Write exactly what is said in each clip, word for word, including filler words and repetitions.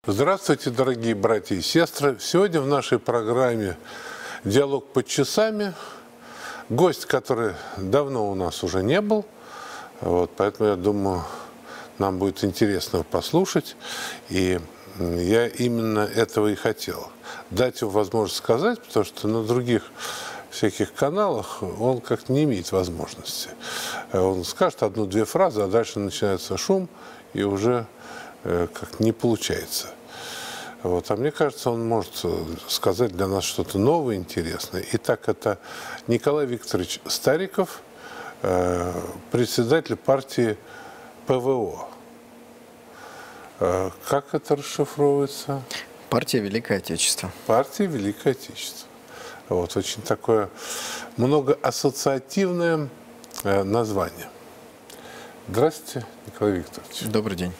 Здравствуйте, дорогие братья и сестры. Сегодня в нашей программе «Диалог под часами» гость, который давно у нас уже не был. Вот, поэтому, я думаю, нам будет интересно послушать. И я именно этого и хотел. Дать ему возможность сказать, потому что на других всяких каналах он как-то не имеет возможности. Он скажет одну-две фразы, а дальше начинается шум, и уже как не получается. Вот. А мне кажется, он может сказать для нас что-то новое, интересное. Итак, это Николай Викторович Стариков, председатель партии ПВО. Как это расшифровывается? Партия Великое Отечество. Партия Великое Отечество. Вот. Очень такое многоассоциативное название. Здравствуйте, Николай Викторович. Добрый день.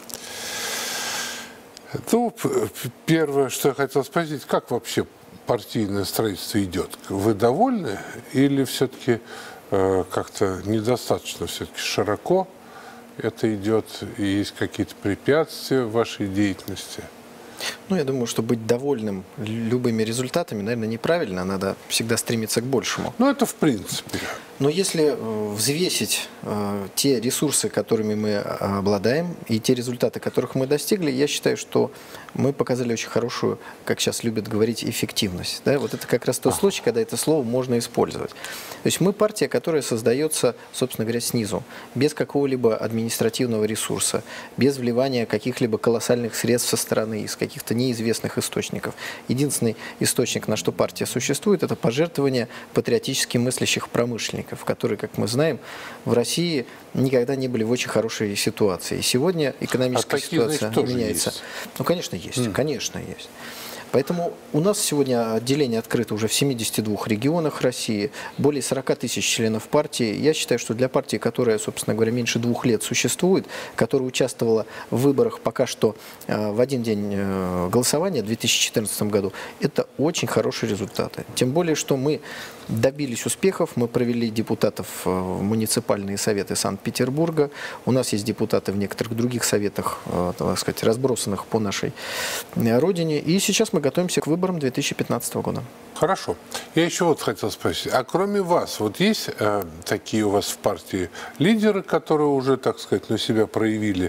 Ну, первое, что я хотел спросить, как вообще партийное строительство идет? Вы довольны или все-таки э, как-то недостаточно все-таки широко это идет, и есть какие-то препятствия в вашей деятельности? Ну, я думаю, что быть довольным любыми результатами, наверное, неправильно. Надо всегда стремиться к большему. Ну, это в принципе. Но если взвесить э, те ресурсы, которыми мы обладаем, и те результаты, которых мы достигли, я считаю, что мы показали очень хорошую, как сейчас любят говорить, эффективность. Да? Вот это как раз тот случай, когда это слово можно использовать. То есть мы партия, которая создается, собственно говоря, снизу, без какого-либо административного ресурса, без вливания каких-либо колоссальных средств со стороны, из каких-то неизвестных источников. Единственный источник, на что партия существует, это пожертвования патриотически мыслящих промышленников, которые, как мы знаем, в России никогда не были в очень хорошей ситуации. И сегодня экономическая а ситуация такие, значит, меняется. Есть? Ну, конечно, есть. Mm. Конечно, есть. Поэтому у нас сегодня отделение открыто уже в семидесяти двух регионах России, более сорока тысяч членов партии. Я считаю, что для партии, которая, собственно говоря, меньше двух лет существует, которая участвовала в выборах пока что в один день голосования в две тысячи четырнадцатом году, это очень хорошие результаты. Тем более, что мы добились успехов, мы провели депутатов в муниципальные советы Санкт-Петербурга, у нас есть депутаты в некоторых других советах, так сказать, разбросанных по нашей родине, и сейчас мы готовимся к выборам две тысячи пятнадцатого года. Хорошо. Я еще вот хотел спросить, а кроме вас, вот есть э, такие у вас в партии лидеры, которые уже, так сказать, на себя проявили,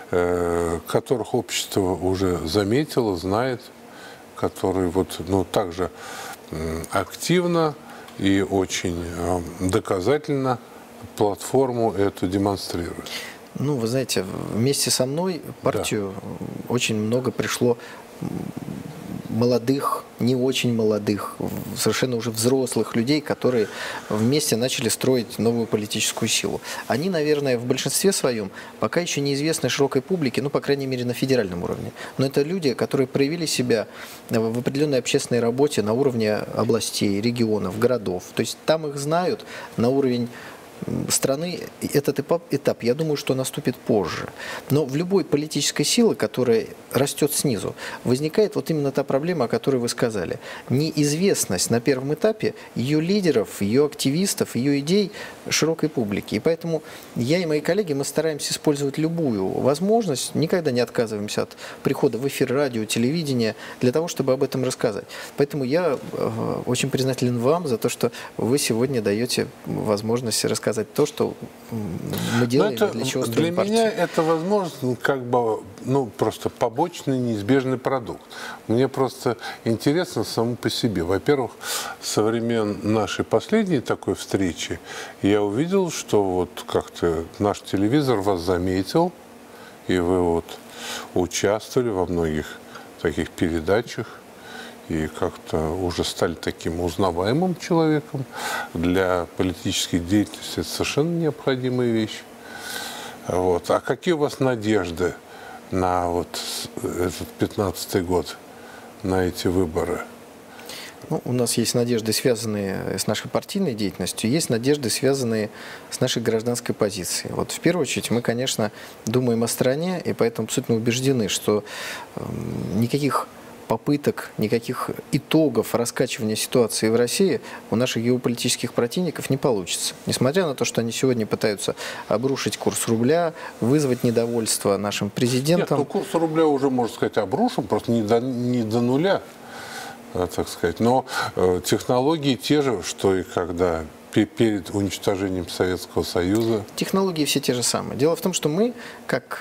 э, которых общество уже заметило, знает, которые вот, ну, также э, активно и очень э, доказательно платформу эту демонстрируют? Ну, вы знаете, вместе со мной в партию да. очень много пришло молодых, не очень молодых, совершенно уже взрослых людей, которые вместе начали строить новую политическую силу. Они, наверное, в большинстве своем пока еще неизвестны широкой публике, ну, по крайней мере, на федеральном уровне. Но это люди, которые проявили себя в определенной общественной работе на уровне областей, регионов, городов. То есть там их знают на уровень страны. Этот этап, я думаю, что наступит позже. Но в любой политической силе, которая растет снизу, возникает вот именно та проблема, о которой вы сказали. Неизвестность на первом этапе ее лидеров, ее активистов, ее идей широкой публики. И поэтому я и мои коллеги, мы стараемся использовать любую возможность, никогда не отказываемся от прихода в эфир радио, телевидения, для того, чтобы об этом рассказать. Поэтому я очень признателен вам за то, что вы сегодня даете возможность рассказать сказать то, что мы делаем, это, для чего строим партию. Для меня это, возможно, как бы, ну, просто побочный, неизбежный продукт. Мне просто интересно само по себе. Во-первых, со времен нашей последней такой встречи я увидел, что вот как-то наш телевизор вас заметил, и вы вот участвовали во многих таких передачах, и как-то уже стали таким узнаваемым человеком. Для политической деятельности это совершенно необходимая вещь. Вот. А какие у вас надежды на вот этот пятнадцатый год, на эти выборы? Ну, у нас есть надежды, связанные с нашей партийной деятельностью, есть надежды, связанные с нашей гражданской позицией. Вот в первую очередь мы, конечно, думаем о стране, и поэтому абсолютно убеждены, что э, никаких попыток, никаких итогов раскачивания ситуации в России у наших геополитических противников не получится. Несмотря на то, что они сегодня пытаются обрушить курс рубля, вызвать недовольство нашим президентом. Нет, ну курс рубля уже, можно сказать, обрушен, просто не до, не до нуля, так сказать. Но э, технологии те же, что и когда перед уничтожением Советского Союза. Технологии все те же самые. Дело в том, что мы, как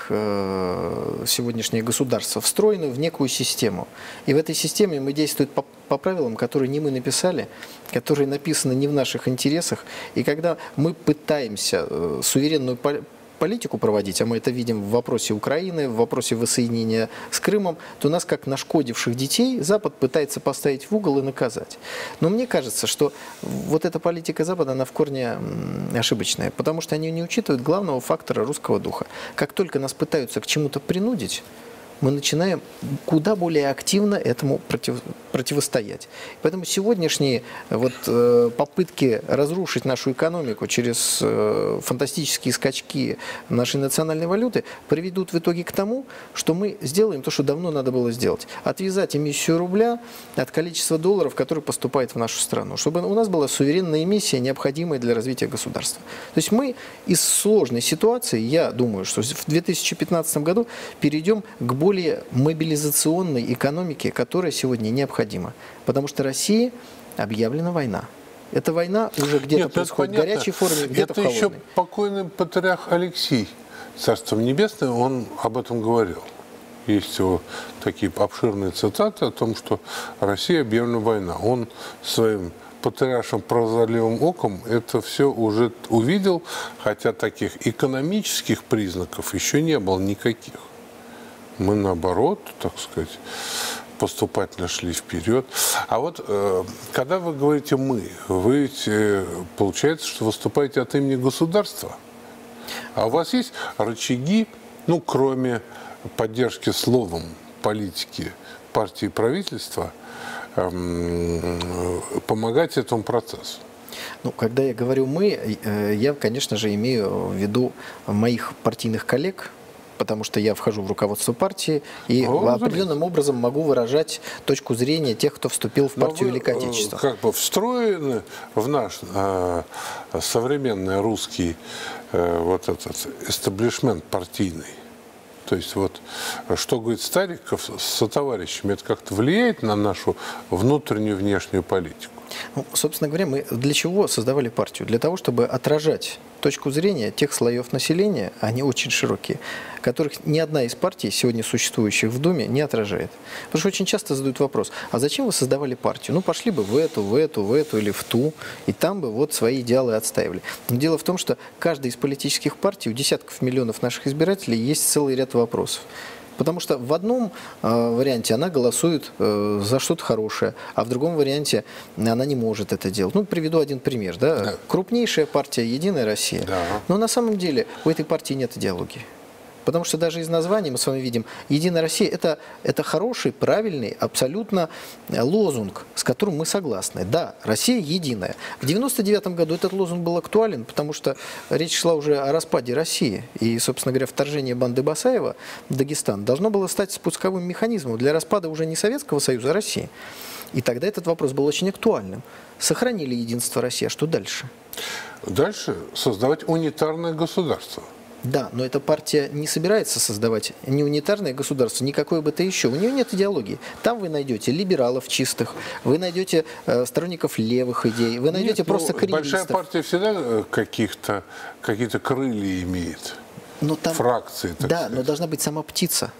э, сегодняшнее государство, встроены в некую систему. И в этой системе мы действуем по, по правилам, которые не мы написали, которые написаны не в наших интересах. И когда мы пытаемся э, суверенную политику проводить, а мы это видим в вопросе Украины, в вопросе воссоединения с Крымом, то нас, как нашкодивших детей, Запад пытается поставить в угол и наказать. Но мне кажется, что вот эта политика Запада, она в корне ошибочная, потому что они не учитывают главного фактора русского духа. Как только нас пытаются к чему-то принудить, мы начинаем куда более активно этому против, противостоять. Поэтому сегодняшние вот, э, попытки разрушить нашу экономику через э, фантастические скачки нашей национальной валюты приведут в итоге к тому, что мы сделаем то, что давно надо было сделать. Отвязать эмиссию рубля от количества долларов, которые поступают в нашу страну. Чтобы у нас была суверенная эмиссия, необходимая для развития государства. То есть мы из сложной ситуации, я думаю, что в две тысячи пятнадцатом году перейдем к более более мобилизационной экономике, которая сегодня необходима. Потому что России объявлена война. Эта война уже где-то происходит в горячей форме, где-то в холодной. Это еще покойный патриарх Алексий, Царство Небесное, он об этом говорил. Есть его такие обширные цитаты о том, что Россия объявлена война. Он своим патриаршим прозорливым оком это все уже увидел, хотя таких экономических признаков еще не было никаких. Мы, наоборот, так сказать, поступательно шли вперед. А вот, э, когда вы говорите «мы», вы ведь, э, получается, что выступаете от имени государства. А у вас есть рычаги, ну, кроме поддержки словом политики партии и правительства, э, помогать этому процессу? Ну, когда я говорю «мы», э, я, конечно же, имею в виду моих партийных коллег, потому что я вхожу в руководство партии и О, определенным образом могу выражать точку зрения тех, кто вступил в партию Великое Отечество. Как бы встроены в наш э, современный русский э, вот этот эстаблишмент партийный. То есть вот, что говорит Стариков с сотоварищами, это как-то влияет на нашу внутреннюю и внешнюю политику? Ну, собственно говоря, мы для чего создавали партию? Для того, чтобы отражать точку зрения тех слоев населения, они очень широкие, которых ни одна из партий, сегодня существующих в Думе, не отражает. Потому что очень часто задают вопрос, а зачем вы создавали партию? Ну, пошли бы в эту, в эту, в эту или в ту, и там бы вот свои идеалы отстаивали. Но дело в том, что каждая из политических партий, у десятков миллионов наших избирателей есть целый ряд вопросов. Потому что в одном э, варианте она голосует э, за что-то хорошее, а в другом варианте она не может это делать. Ну, приведу один пример. Да? Да. Крупнейшая партия «Единая Россия». Да. Но на самом деле у этой партии нет идеологии. Потому что даже из названия мы с вами видим, «Единая Россия» это, – это хороший, правильный, абсолютно лозунг, с которым мы согласны. Да, Россия единая. В девяносто девятом году этот лозунг был актуален, потому что речь шла уже о распаде России. И, собственно говоря, вторжение банды Басаева в Дагестан должно было стать спусковым механизмом для распада уже не Советского Союза, а России. И тогда этот вопрос был очень актуальным. Сохранили единство России, а что дальше? Дальше создавать унитарное государство. Да, но эта партия не собирается создавать ни унитарное государство, ни какое бы то еще. У нее нет идеологии. Там вы найдете либералов чистых, вы найдете э, сторонников левых идей, вы найдете нет, просто ну, карьеристов. Большая партия всегда каких-то, какие-то крылья имеет, но там, фракции. Так да, сказать. Но должна быть сама птица.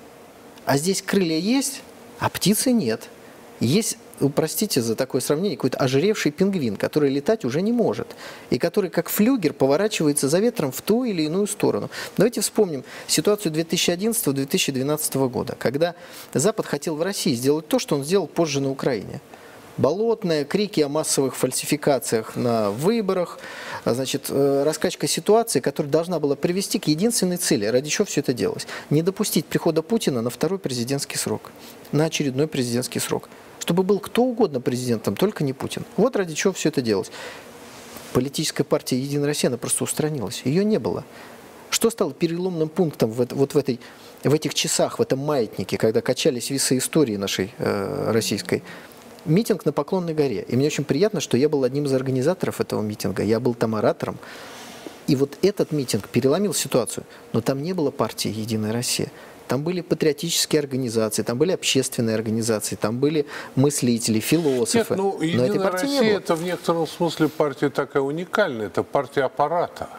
А здесь крылья есть, а птицы нет. Есть, простите за такое сравнение, какой-то ожиревший пингвин, который летать уже не может, и который как флюгер поворачивается за ветром в ту или иную сторону. Давайте вспомним ситуацию две тысячи одиннадцатого — две тысячи двенадцатого года, когда Запад хотел в России сделать то, что он сделал позже на Украине. Болотное, крики о массовых фальсификациях на выборах, значит, раскачка ситуации, которая должна была привести к единственной цели, ради чего все это делалось. Не допустить прихода Путина на второй президентский срок, на очередной президентский срок. Чтобы был кто угодно президентом, только не Путин. Вот ради чего все это делалось. Политическая партия «Единая Россия», она просто устранилась. Ее не было. Что стало переломным пунктом в, вот в, этой, в этих часах, в этом маятнике, когда качались весы истории нашей э, российской? Митинг на Поклонной горе. И мне очень приятно, что я был одним из организаторов этого митинга. Я был там оратором. И вот этот митинг переломил ситуацию. Но там не было партии «Единая Россия». Там были патриотические организации, там были общественные организации, там были мыслители, философы. Нет, ну, Но этой «Единая партии не Россия» было. это в некотором смысле партия такая уникальная. Это партия аппарата.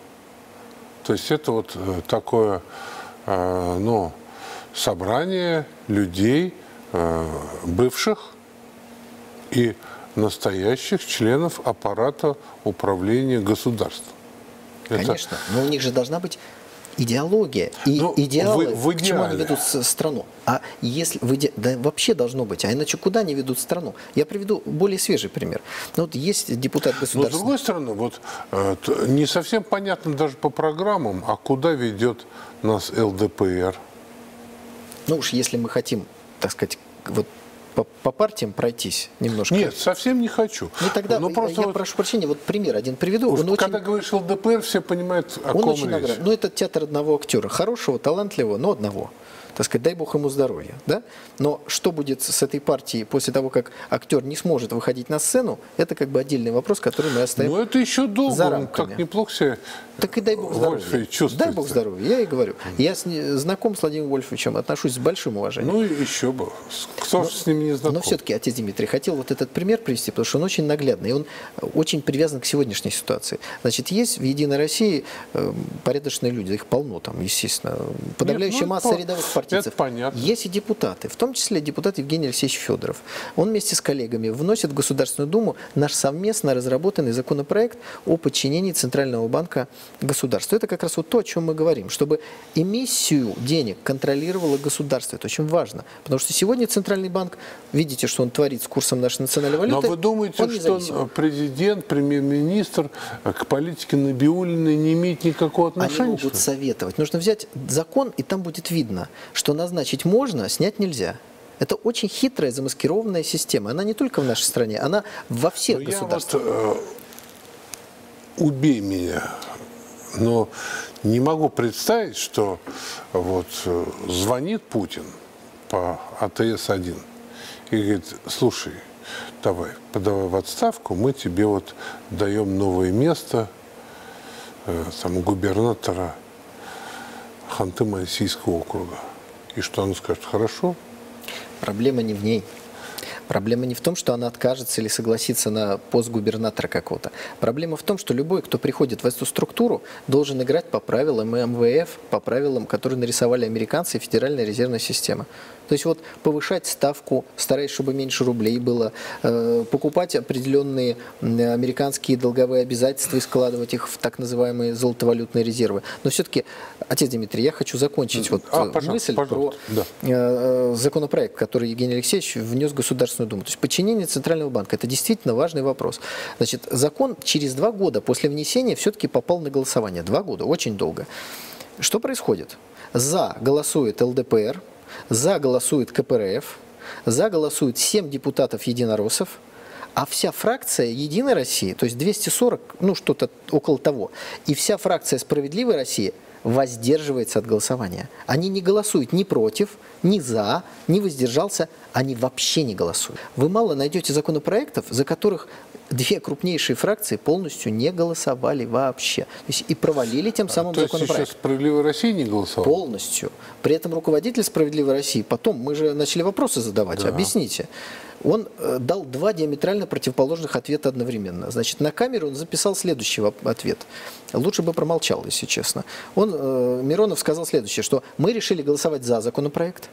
То есть это вот э, такое э, ну, собрание людей, э, бывших и настоящих членов аппарата управления государством. Конечно, но у них же должна быть идеология и ну, идеалы, в, в к чему они ведут страну. А если в иде... да вообще должно быть, а иначе куда они ведут страну? Я приведу более свежий пример. Ну, вот есть депутат государства. Но с другой стороны, вот э, не совсем понятно даже по программам, а куда ведет нас эл дэ пэ эр? Ну уж если мы хотим, так сказать, вот по, по партиям пройтись немножко. Нет, совсем не хочу. Ну тогда ну, просто я вот, прошу прощения, вот пример один приведу. Уж Он когда очень... говоришь эл дэ пэ эр, все понимают, о Он ком очень речь. наград... Ну, это театр одного актера. Хорошего, талантливого, но одного. Так сказать, дай бог ему здоровья. Да? Но что будет с этой партией после того, как актер не сможет выходить на сцену, это как бы отдельный вопрос, который мы оставим Ну, это еще долго. за Он рамками. так неплохо себя Так и дай бог Вольфович здоровья. чувствует. Дай бог здоровья, я и говорю. Я с не- знаком с Владимиром Вольфовичем, отношусь с большим уважением. Ну, и еще бы. Кто же с ними не знаком? Но все-таки, отец Дмитрий, хотел вот этот пример привести, потому что он очень наглядный, и он очень привязан к сегодняшней ситуации. Значит, есть в «Единой России» э, порядочные люди, их полно там, естественно. Подавляющая Нет, ну, масса это рядовых партийцев. это понятно. Есть и депутаты, в том числе депутат Евгений Алексеевич Федоров. Он вместе с коллегами вносит в Государственную Думу наш совместно разработанный законопроект о подчинении Центрального банка государству. Это как раз вот то, о чем мы говорим, чтобы эмиссию денег контролировало государство. Это очень важно, потому что сегодня Центральный банк, видите, что он творит с курсом нашей национальной валюты. Но вы думаете, он что независим. президент, премьер-министр к политике Набиуллиной не имеет никакого Они отношения? могут советовать. Нужно взять закон, и там будет видно, что назначить можно, снять нельзя. Это очень хитрая, замаскированная система. Она не только в нашей стране, она во всех Ну, государствах. Я вот, э, убей меня, но не могу представить, что вот э, звонит Путин по а тэ эс один и говорит: слушай, давай, подавай в отставку, мы тебе вот даем новое место э, там, губернатора Ханты-Мансийского округа. И что он скажет: хорошо? Проблема не в ней. Проблема не в том, что она откажется или согласится на пост губернатора какого-то. Проблема в том, что любой, кто приходит в эту структуру, должен играть по правилам эм вэ эф, по правилам, которые нарисовали американцы и Федеральная резервная система. То есть вот повышать ставку, стараясь, чтобы меньше рублей было, э, покупать определенные американские долговые обязательства и складывать их в так называемые золотовалютные резервы. Но все-таки, отец Дмитрий, я хочу закончить вот А, пожалуйста, мысль пожалуйста. про Да. э, законопроект, который Евгений Алексеевич внес в Государственную Думу. То есть подчинение Центрального банка – это действительно важный вопрос. Значит, закон через два года после внесения все-таки попал на голосование. Два года, очень долго. Что происходит? За голосует эл дэ пэ эр, за голосует ка пэ эр эф, за голосует семь депутатов единороссов, а вся фракция «Единой России», то есть двести сорок, ну что-то около того, и вся фракция «Справедливой России» воздерживается от голосования. Они не голосуют ни против, ни за, ни воздержался, они вообще не голосуют. Вы мало найдете законопроектов, за которых две крупнейшие фракции полностью не голосовали вообще. То есть и провалили тем самым То есть законопроект. сейчас «Справедливая Россия» не голосовала? Полностью. При этом руководитель «Справедливой России», потом мы же начали вопросы задавать, Да. объясните. Он э, дал два диаметрально противоположных ответа одновременно. Значит, на камеру он записал следующий ответ. Лучше бы промолчал, если честно. Он, э, Миронов сказал следующее, что мы решили голосовать за законопроект,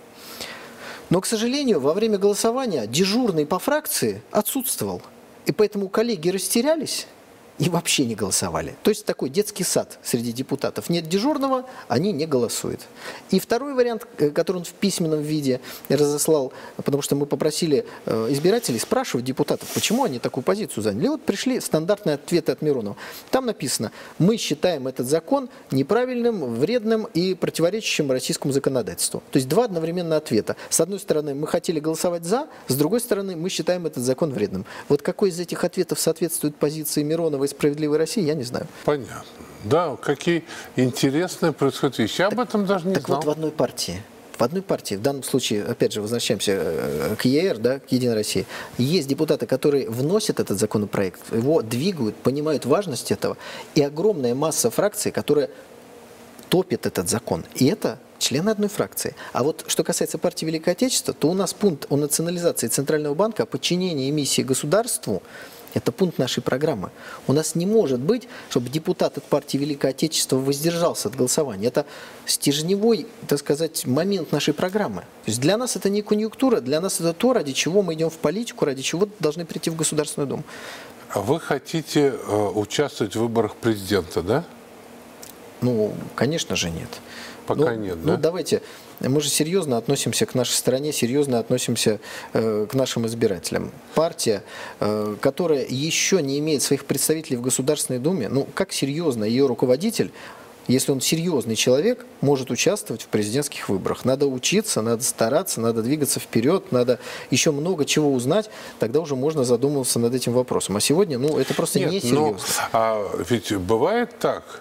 но, к сожалению, во время голосования дежурный по фракции отсутствовал. И поэтому коллеги растерялись и вообще не голосовали. То есть такой детский сад среди депутатов. Нет дежурного, они не голосуют. И второй вариант, который он в письменном виде разослал, потому что мы попросили избирателей спрашивать депутатов, почему они такую позицию заняли. И вот пришли стандартные ответы от Миронова. Там написано: мы считаем этот закон неправильным, вредным и противоречащим российскому законодательству. То есть два одновременно ответа. С одной стороны, мы хотели голосовать за, с другой стороны, мы считаем этот закон вредным. Вот какой из этих ответов соответствует позиции Миронова и «Справедливой России», я не знаю. Понятно. Да, какие интересные происходят вещи. Я об этом даже не так знал. вот в одной партии. В одной партии, в данном случае, опять же, возвращаемся к ЕР, да, к Единой России, есть депутаты, которые вносят этот законопроект, его двигают, понимают важность этого, и огромная масса фракций, которая топит этот закон. И это члены одной фракции. А вот что касается партии Великое Отечество, то у нас пункт о национализации Центрального банка, о подчинении эмиссии государству, это пункт нашей программы. У нас не может быть, чтобы депутат от партии Великое Отечество воздержался от голосования. Это стержневой, так сказать, момент нашей программы. То есть для нас это не конъюнктура, для нас это то, ради чего мы идем в политику, ради чего должны прийти в Государственную Думу. А вы хотите э, участвовать в выборах президента, да? Ну, конечно же, нет. Пока ну, нет, ну, да? давайте, мы же серьезно относимся к нашей стране, серьезно относимся э, к нашим избирателям. Партия, э, которая еще не имеет своих представителей в Государственной Думе, ну, как серьезно ее руководитель, если он серьезный человек, может участвовать в президентских выборах? Надо учиться, надо стараться, надо двигаться вперед, надо еще много чего узнать, тогда уже можно задумываться над этим вопросом. А сегодня, ну, это просто Нет, несерьезно. но, а ведь бывает так.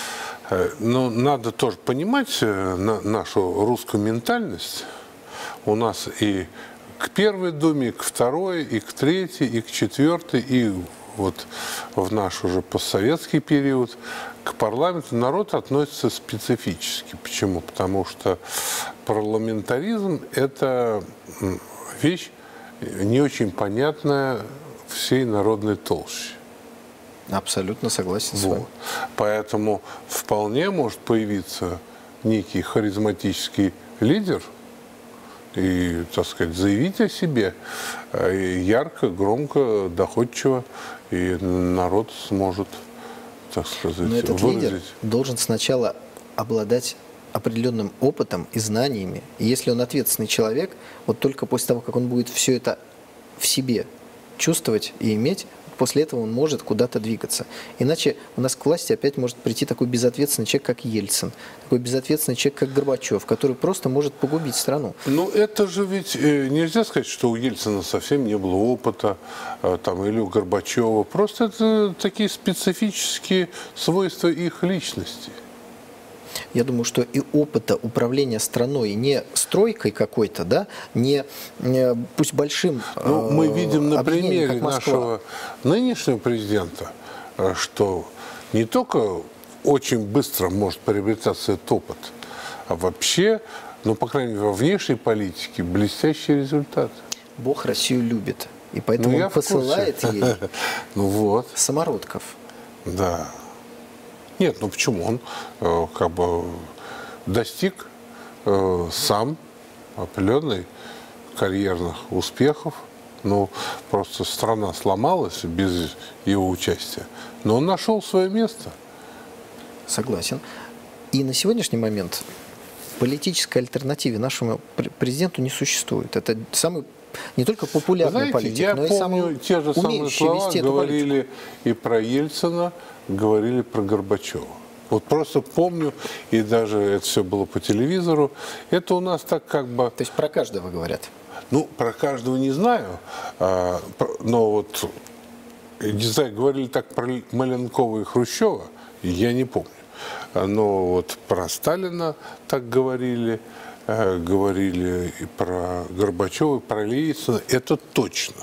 Но надо тоже понимать нашу русскую ментальность. У нас и к первой думе, и к второй, и к третьей, и к четвертой, и вот в наш уже постсоветский период к парламенту народ относится специфически. Почему? Потому что парламентаризм – это вещь не очень понятная всей народной толще. Абсолютно согласен с вами. Вот. Поэтому вполне может появиться некий харизматический лидер и, так сказать, заявить о себе ярко, громко, доходчиво, и народ сможет, так сказать, Но этот выразить. лидер должен сначала обладать определенным опытом и знаниями. И если он ответственный человек, вот только после того, как он будет все это в себе чувствовать и иметь, после этого он может куда-то двигаться. Иначе у нас к власти опять может прийти такой безответственный человек, как Ельцин, такой безответственный человек, как Горбачев, который просто может погубить страну. Ну, это же ведь нельзя сказать, что у Ельцина совсем не было опыта, там, или у Горбачева. Просто это такие специфические свойства их личности. Я думаю, что и опыта управления страной не стройкой какой-то, да, не, не пусть большим. Ну, мы видим на примере как нашего нынешнего президента, что не только очень быстро может приобретаться этот опыт, а вообще, ну, по крайней мере, во внешней политике блестящий результат. Бог Россию любит, и поэтому ну, он посылает ей ну, вот. самородков. Да. Нет, ну почему? Он э, как бы достиг э, сам определенных карьерных успехов. Ну, просто страна сломалась без его участия. Но он нашел свое место. Согласен. И на сегодняшний момент политической альтернативе нашему президенту не существует. Это самый не только популярный Знаете, политик, я но и помню, самый те же самые умеющий слова вести эту говорили политику. и про Ельцина, говорили про Горбачева. Вот просто помню, и даже это все было по телевизору. Это у нас так как бы... То есть про каждого говорят? Ну, про каждого не знаю, а, но вот, не знаю, говорили так про Маленкова и Хрущева, я не помню. Но вот про Сталина так говорили, а, говорили и про Горбачева, и про Ельцина, это точно.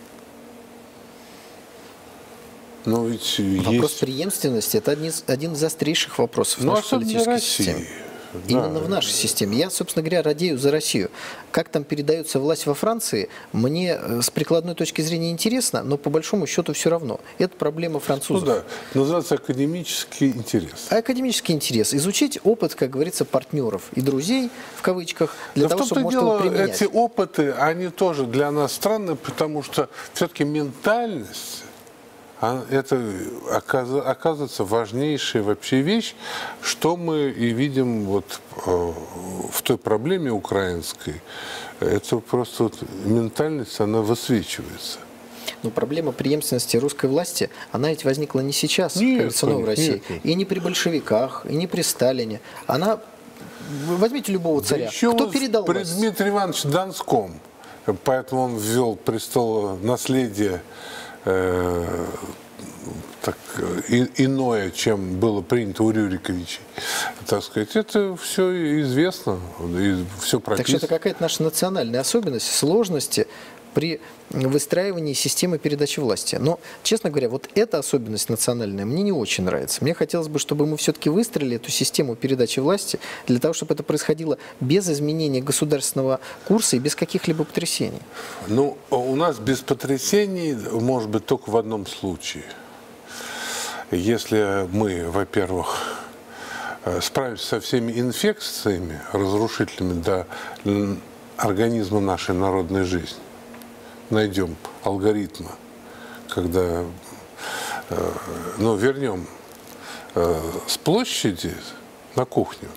Но ведь Вопрос есть... преемственности – это один из, один из острейших вопросов ну, нашей политической России. системы. Да. Именно в нашей системе. Я, собственно говоря, радею за Россию. Как там передается власть во Франции, мне с прикладной точки зрения интересно, но по большому счету все равно. Это проблема французов. Ну да, называется академический интерес. А академический интерес – изучить опыт, как говорится, партнеров и друзей, в кавычках, для Но того, в том-то чтобы можно его дело, применять. эти опыты, они тоже для нас странны, потому что все-таки ментальность, это оказывается важнейшая вообще вещь, что мы и видим вот в той проблеме украинской. Это просто вот ментальность, она высвечивается. Но проблема преемственности русской власти, она ведь возникла не сейчас, Нет, как говорится, в России, нет, нет. и не при большевиках, и не при Сталине. Она, возьмте любого царя, Да еще кто вот передал при власть? Дмитрий Иванович Донском, поэтому он ввел престол наследие, э, так, и, иное, чем было принято у Рюриковичей. Так сказать, это все известно, и все прописано. Так что это какая-то наша национальная особенность, сложности при выстраивании системы передачи власти. Но, честно говоря, вот эта особенность национальная мне не очень нравится. Мне хотелось бы, чтобы мы все-таки выстроили эту систему передачи власти для того, чтобы это происходило без изменения государственного курса и без каких-либо потрясений. Ну, у нас без потрясений может быть только в одном случае. Если мы, во-первых, справимся со всеми инфекциями, разрушительными для организма нашей народной жизни, найдем алгоритмы, когда, э, ну, вернем э, с площади на кухню.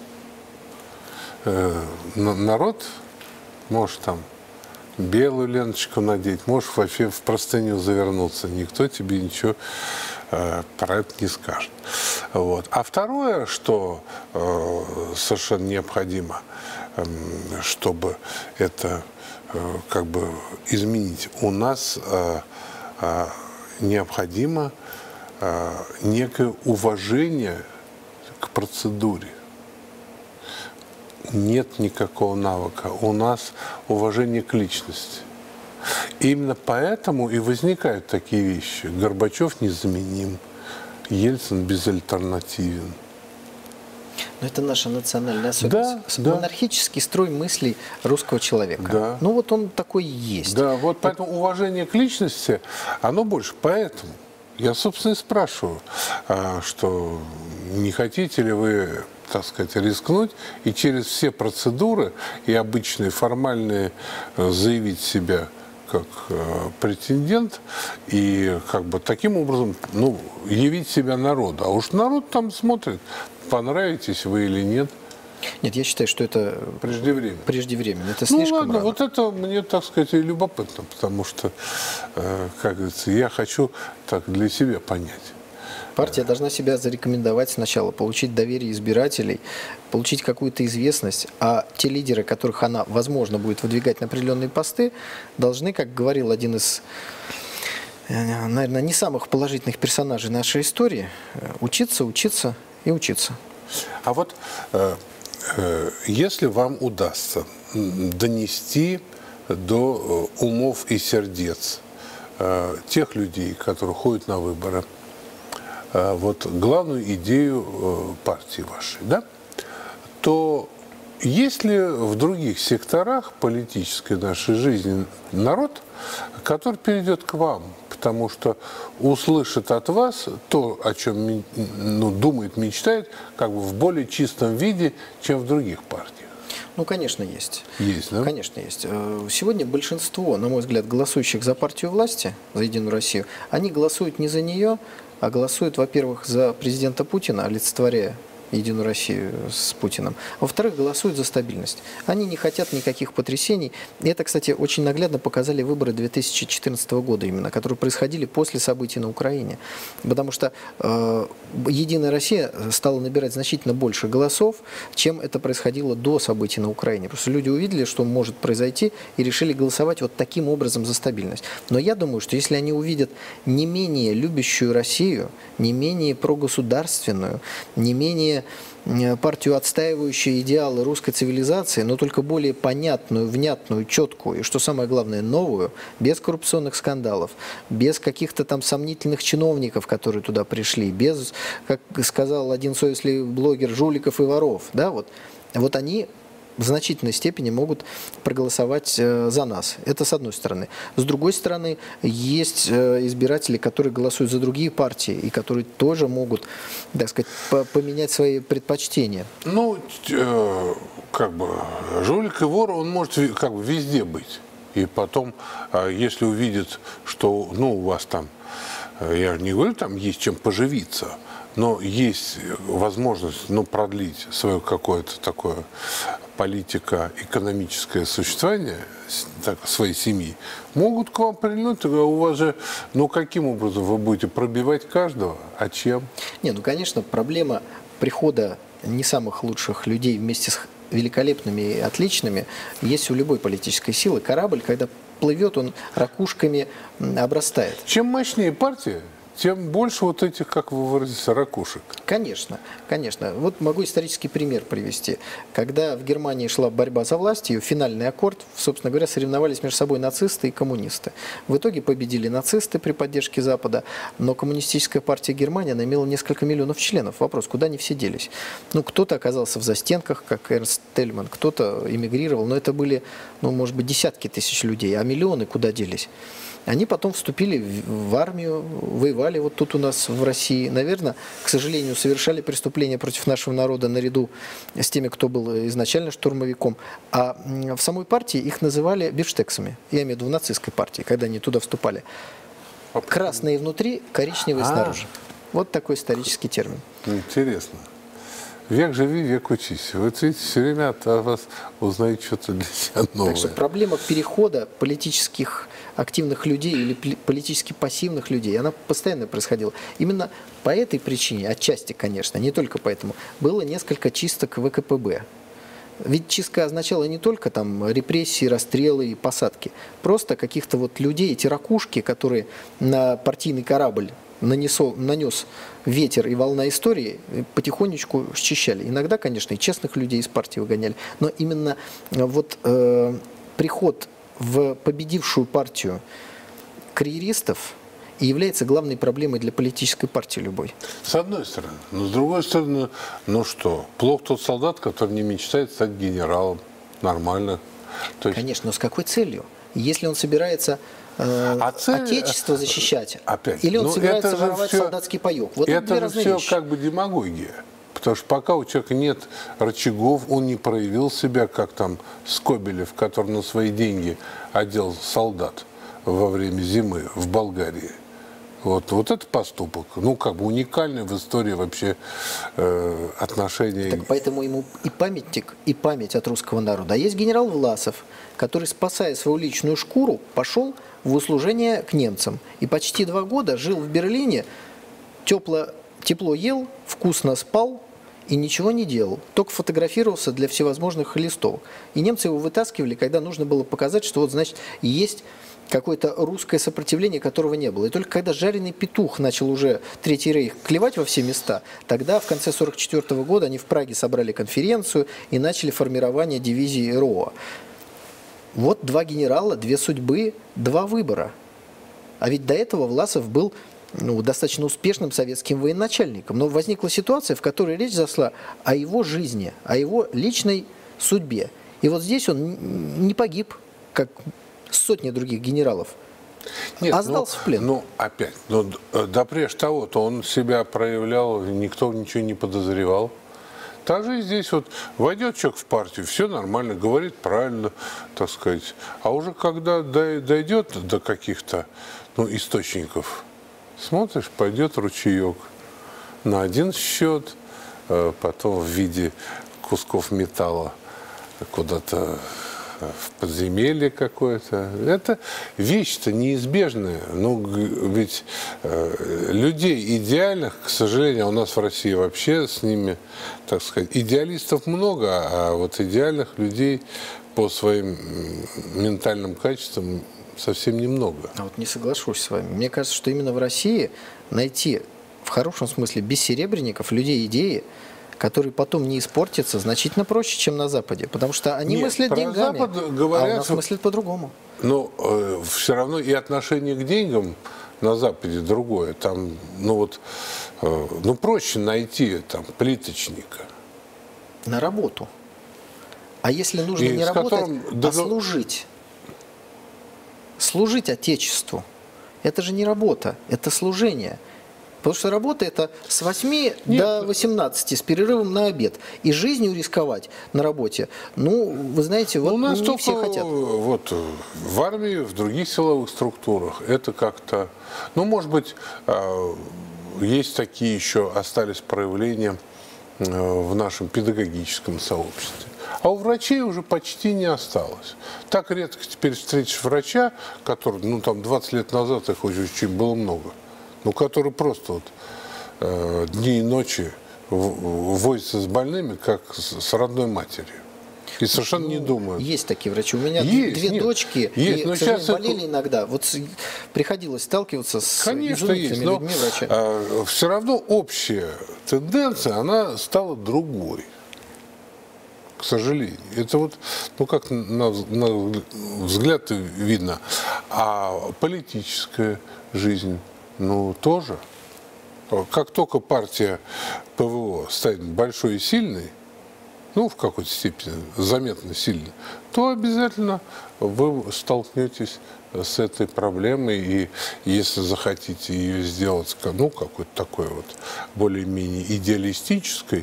Э, народ может там белую ленточку надеть, можешь вообще в простыню завернуться, никто тебе ничего э, про это не скажет. Вот. А второе, что э, совершенно необходимо, э, чтобы это как бы изменить. У нас э, э, необходимо э, некое уважение к процедуре. Нет никакого навыка. У нас уважение к личности. И именно поэтому и возникают такие вещи. Горбачев незаменим, Ельцин безальтернативен. Но это наша национальная особенность. Да, монархический да. строй мыслей русского человека. Да. Ну вот он такой и есть. Да, вот поэтому уважение к личности, оно больше. Поэтому я, собственно, и спрашиваю, что не хотите ли вы, так сказать, рискнуть и через все процедуры и обычные формальные заявить себя как претендент и как бы таким образом, ну, явить себя народу. А уж народ там смотрит, понравитесь вы или нет. Нет, я считаю, что это преждевременно. Преждевременно. Это ну слишком ладно, рано. Вот это мне, так сказать, и любопытно, потому что, как говорится, я хочу так для себя понять. Партия должна себя зарекомендовать сначала, получить доверие избирателей, получить какую-то известность, а те лидеры, которых она, возможно, будет выдвигать на определенные посты, должны, как говорил один из, наверное, не самых положительных персонажей нашей истории, учиться, учиться и учиться. А вот э, э, если вам удастся донести до умов и сердец э, тех людей, которые ходят на выборы, вот главную идею партии вашей, да, то есть ли в других секторах политической нашей жизни народ, который перейдет к вам, потому что услышит от вас то, о чем ну, думает, мечтает, как бы в более чистом виде, чем в других партиях? Ну, конечно, есть. Есть, да? Конечно, есть. Сегодня большинство, на мой взгляд, голосующих за партию власти, за Единую Россию, они голосуют не за нее, а голосуют, во-первых, за президента Путина, олицетворяя Единую Россию с Путиным. Во-вторых, голосуют за стабильность. Они не хотят никаких потрясений. И это, кстати, очень наглядно показали выборы две тысячи четырнадцатого года именно, которые происходили после событий на Украине. Потому что э, Единая Россия стала набирать значительно больше голосов, чем это происходило до событий на Украине. Просто люди увидели, что может произойти, и решили голосовать вот таким образом за стабильность. Но я думаю, что если они увидят не менее любящую Россию, не менее прогосударственную, не менее партию, отстаивающую идеалы русской цивилизации, но только более понятную, внятную, четкую и, что самое главное, новую, без коррупционных скандалов, без каких-то там сомнительных чиновников, которые туда пришли, без, как сказал один совестливый блогер, жуликов и воров. Да, вот, вот они в значительной степени могут проголосовать за нас. Это с одной стороны. С другой стороны, есть избиратели, которые голосуют за другие партии и которые тоже могут, так сказать, поменять свои предпочтения. Ну, как бы, жулик и вор, он может как бы везде быть. И потом, если увидит, что, ну, у вас там, я не говорю, там есть чем поживиться, но есть возможность, ну, продлить свое какое-то такое политико-экономическое существование так, своей семьи, могут к вам прильнуть. А у вас же, ну, каким образом вы будете пробивать каждого? А чем? Не, ну, конечно, проблема прихода не самых лучших людей вместе с великолепными и отличными есть у любой политической силы. Корабль, когда плывет, он ракушками обрастает. Чем мощнее партия, тем больше вот этих, как вы выразились, ракушек. Конечно, конечно. Вот могу исторический пример привести. Когда в Германии шла борьба за власть, ее финальный аккорд, собственно говоря, соревновались между собой нацисты и коммунисты. В итоге победили нацисты при поддержке Запада, но коммунистическая партия Германии, она имела несколько миллионов членов. Вопрос, куда они все делись? Ну, кто-то оказался в застенках, как Эрнст Тельман, кто-то эмигрировал, но это были, ну, может быть, десятки тысяч людей, а миллионы куда делись? Они потом вступили в армию, воевали вот тут у нас в России. Наверное, к сожалению, совершали преступления против нашего народа наряду с теми, кто был изначально штурмовиком. А в самой партии их называли бифштексами. Я имею в виду в нацистской партии, когда они туда вступали. Красные внутри, коричневые А. снаружи. Вот такой исторический термин. Интересно. Век живи, век учись. Вы видите, все время от вас узнаете что-то для себя новое. Так что проблема перехода политических активных людей или политически пассивных людей, она постоянно происходила. Именно по этой причине, отчасти, конечно, не только поэтому, было несколько чисток в ВКПБ. Ведь чистка означала не только там репрессии, расстрелы и посадки. Просто каких-то вот людей, эти ракушки, которые на партийный корабль нанесол, нанес ветер и волна истории, потихонечку счищали. Иногда, конечно, и честных людей из партии выгоняли. Но именно вот э, приход в победившую партию карьеристов и является главной проблемой для политической партии любой. С одной стороны. Но с другой стороны, ну что, плох тот солдат, который не мечтает стать генералом. Нормально. То есть... Конечно, но с какой целью? Если он собирается э, а цель... отечество защищать, опять, или он ну, собирается это же воровать все... солдатский паёк. Вот это это же все вещи. как бы демагогия. Потому что пока у человека нет рычагов, он не проявил себя, как там Скобелев, который на свои деньги одел солдат во время зимы в Болгарии. Вот, вот это поступок, ну, как бы уникальный в истории вообще э, отношения. Так поэтому ему и памятник, и память от русского народа. А есть генерал Власов, который, спасая свою личную шкуру, пошел в услужение к немцам. И почти два года жил в Берлине, тепло, тепло ел, вкусно спал и ничего не делал. Только фотографировался для всевозможных листовок. И немцы его вытаскивали, когда нужно было показать, что вот, значит, есть какое-то русское сопротивление, которого не было. И только когда жареный петух начал уже Третий рейх клевать во все места, тогда в конце сорок четвёртого года они в Праге собрали конференцию и начали формирование дивизии РОА. Вот два генерала, две судьбы, два выбора. А ведь до этого Власов был ну, достаточно успешным советским военачальником. Но возникла ситуация, в которой речь зашла о его жизни, о его личной судьбе. И вот здесь он не погиб, как сотни других генералов, Нет, а сдался ну, в плен. Ну, опять, ну, да прежде того, то он себя проявлял, никто ничего не подозревал. Также и здесь вот войдет человек в партию, все нормально, говорит правильно, так сказать. А уже когда дойдет до каких-то ну, источников, смотришь, пойдет ручеек на один счет, потом в виде кусков металла куда-то в подземелье какое-то. Это вещь-то неизбежная. Ну, ведь э, людей идеальных, к сожалению, у нас в России вообще с ними, так сказать, идеалистов много, а вот идеальных людей по своим ментальным качествам совсем немного. А вот не соглашусь с вами. Мне кажется, что именно в России найти, в хорошем смысле, бессеребренников, людей идеи, которые потом не испортятся, значительно проще, чем на Западе. Потому что они Нет, мыслят деньгами, говорят, а у нас мыслят по-другому. Но э, все равно и отношение к деньгам на Западе другое. Там, ну вот, э, ну проще найти там плиточника. На работу. А если нужно И не с работать, которым а догов- служить. Служить Отечеству. Это же не работа, это служение. Потому что работа это с восьми Нет. до восемнадцати с перерывом на обед. И жизнью рисковать на работе, ну, вы знаете, вот Ну, у нас не только все хотят. вот в армии, в других силовых структурах это как-то, ну, может быть, э, есть такие еще остались проявления э, в нашем педагогическом сообществе. А у врачей уже почти не осталось. Так редко теперь встретишь врача, который, ну, там, двадцать лет назад их очень было много. Ну, который просто вот, э, дни и ночи возится с больными, как с, с родной матерью. И совершенно Ну, не думают. Есть такие врачи. У меня Есть, две нет, дочки, есть, и, но к сожалению, сейчас болели это- иногда. Вот с- приходилось сталкиваться с Конечно, есть, изумительными но людьми врачами. а, все равно общая тенденция, она стала другой. К сожалению. Это вот, ну как на, на взгляд видно. А политическая жизнь, ну тоже. Как только партия ПВО станет большой и сильной, ну, в какой-то степени заметно сильной, то обязательно вы столкнетесь с этой проблемой, и если захотите ее сделать, ну, какой-то такой вот более-менее идеалистической,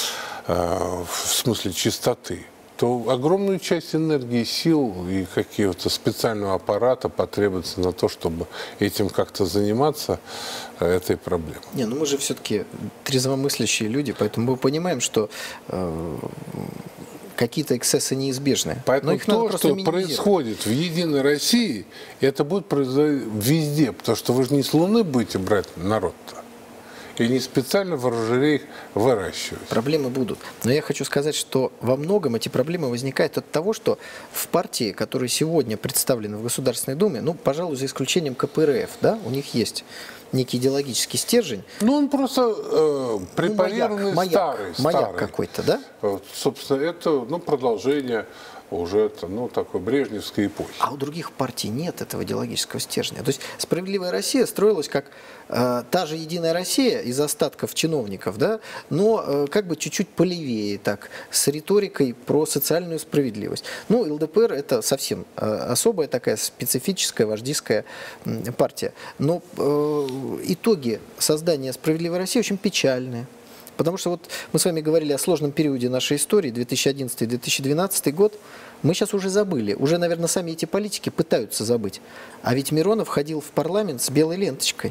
э, в смысле чистоты, то огромную часть энергии, сил и какого-то специального аппарата потребуется на то, чтобы этим как-то заниматься, э, этой проблемой. Не, ну мы же все-таки трезвомыслящие люди, поэтому мы понимаем, что э, какие-то эксцессы неизбежны. Поэтому Но их надо то, просто что минимизировать. происходит в «Единой России», это будет происходить везде, потому что вы же не с Луны будете брать народ-то. И не специально в оранжереях выращивать. Проблемы будут. Но я хочу сказать, что во многом эти проблемы возникают от того, что в партии, которые сегодня представлены в Государственной Думе, ну, пожалуй, за исключением ка пэ эр эф, да, у них есть некий идеологический стержень. Ну, он просто э, препарированный ну, маяк, старый. маяк, маяк старый. какой-то, да? Вот, собственно, это ну, продолжение уже это, ну, такой брежневской эпохи. А у других партий нет этого идеологического стержня. То есть «Справедливая Россия» строилась как э, та же «Единая Россия» из остатков чиновников, да, но э, как бы чуть-чуть полевее, так, с риторикой про социальную справедливость. Ну, эл дэ пэ эр – это совсем э, особая такая специфическая вождистская м, партия. Но э, итоги создания «Справедливой России» очень печальные. Потому что вот мы с вами говорили о сложном периоде нашей истории, две тысячи одиннадцатый — две тысячи двенадцатый год. Мы сейчас уже забыли, уже, наверное, сами эти политики пытаются забыть. А ведь Миронов ходил в парламент с белой ленточкой.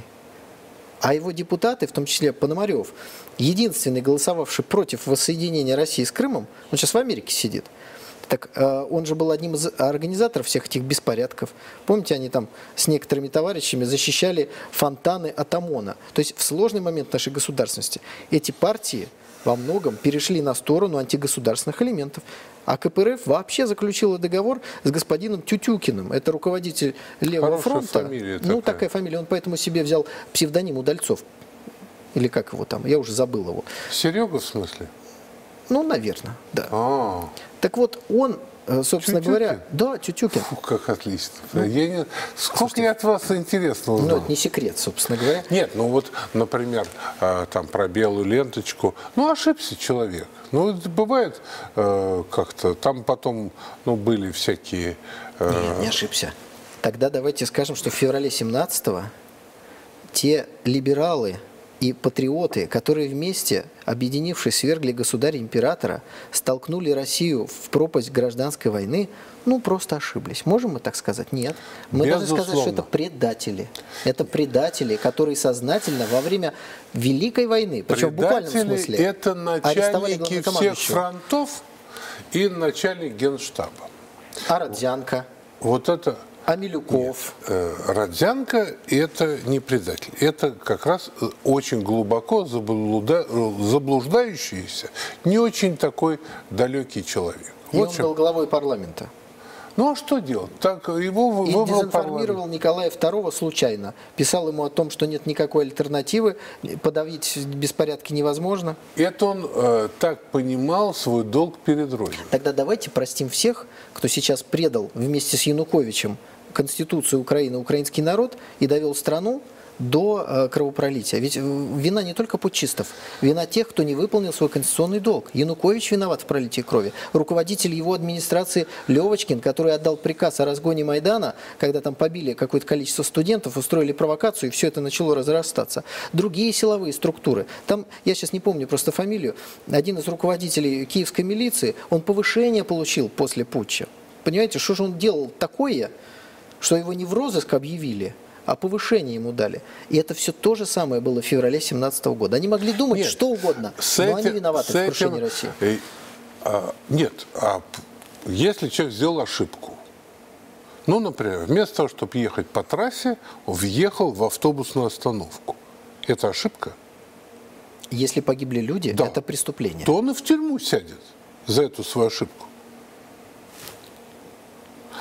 А его депутаты, в том числе Пономарев, единственный голосовавший против воссоединения России с Крымом, он сейчас в Америке сидит. Так э, он же был одним из организаторов всех этих беспорядков. Помните, они там с некоторыми товарищами защищали фонтаны от ОМОНа. То есть в сложный момент нашей государственности эти партии во многом перешли на сторону антигосударственных элементов. А ка пэ эр эф вообще заключила договор с господином Тютюкиным. Это руководитель Левого Хорошая фронта. фамилия Ну, такая. такая фамилия. Он поэтому себе взял псевдоним Удальцов. Или как его там, я уже забыл его. Серега, в смысле? Ну, наверное, да. А, Так вот, он, э, собственно Тютюкин? говоря, да, Тютюкин. фу, как отлично. Я не... Сколько я от вас интересного Ну, узнал? это не секрет, собственно говоря. Нет, ну вот, например, э, там про белую ленточку. Ну, ошибся человек. Ну, это бывает э, как-то. Там потом, ну, были всякие... э, Нет, не ошибся. Тогда давайте скажем, что в феврале семнадцатого те либералы и патриоты, которые вместе, объединившись, свергли государя-императора, столкнули Россию в пропасть гражданской войны, ну, просто ошиблись. Можем мы так сказать? Нет. Мы должны сказать, что Безусловно. это предатели. Это предатели, которые сознательно во время Великой войны, причем в буквальном Предатели смысле, это арестовали начальники всех главнокомандующего. фронтов и начальник генштаба. А Родзянко, Вот это... а Милюков. Э, Родзянко – это не предатель. Это как раз э, очень глубоко заблуда- э, заблуждающийся, не очень такой далекий человек. И Вот он в чем. был главой парламента. Ну а что делать? Так его вы- И выбрал дезинформировал парламент. Николая второго случайно. Писал ему о том, что нет никакой альтернативы, подавить беспорядки невозможно. Это он э, так понимал свой долг перед Родиной. Тогда давайте простим всех, кто сейчас предал вместе с Януковичем Конституцию Украины, украинский народ и довел страну до э, кровопролития. Ведь э, вина не только путчистов, вина тех, кто не выполнил свой конституционный долг. Янукович виноват в пролитии крови. Руководитель его администрации Левочкин, который отдал приказ о разгоне Майдана, когда там побили какое-то количество студентов, устроили провокацию, и все это начало разрастаться. Другие силовые структуры. Там, я сейчас не помню просто фамилию, один из руководителей киевской милиции, он повышение получил после путча. Понимаете, что же он делал такое, что его не в розыск объявили, а повышение ему дали. И это все то же самое было в феврале семнадцатого года. Они могли думать Нет, что угодно, с но этим- они виноваты с в крушении этим, России. э, а, нет, а п- если человек сделал ошибку, ну, например, вместо того, чтобы ехать по трассе, въехал в автобусную остановку. Это ошибка? Если погибли люди, Да. это преступление. То он и в тюрьму сядет за эту свою ошибку.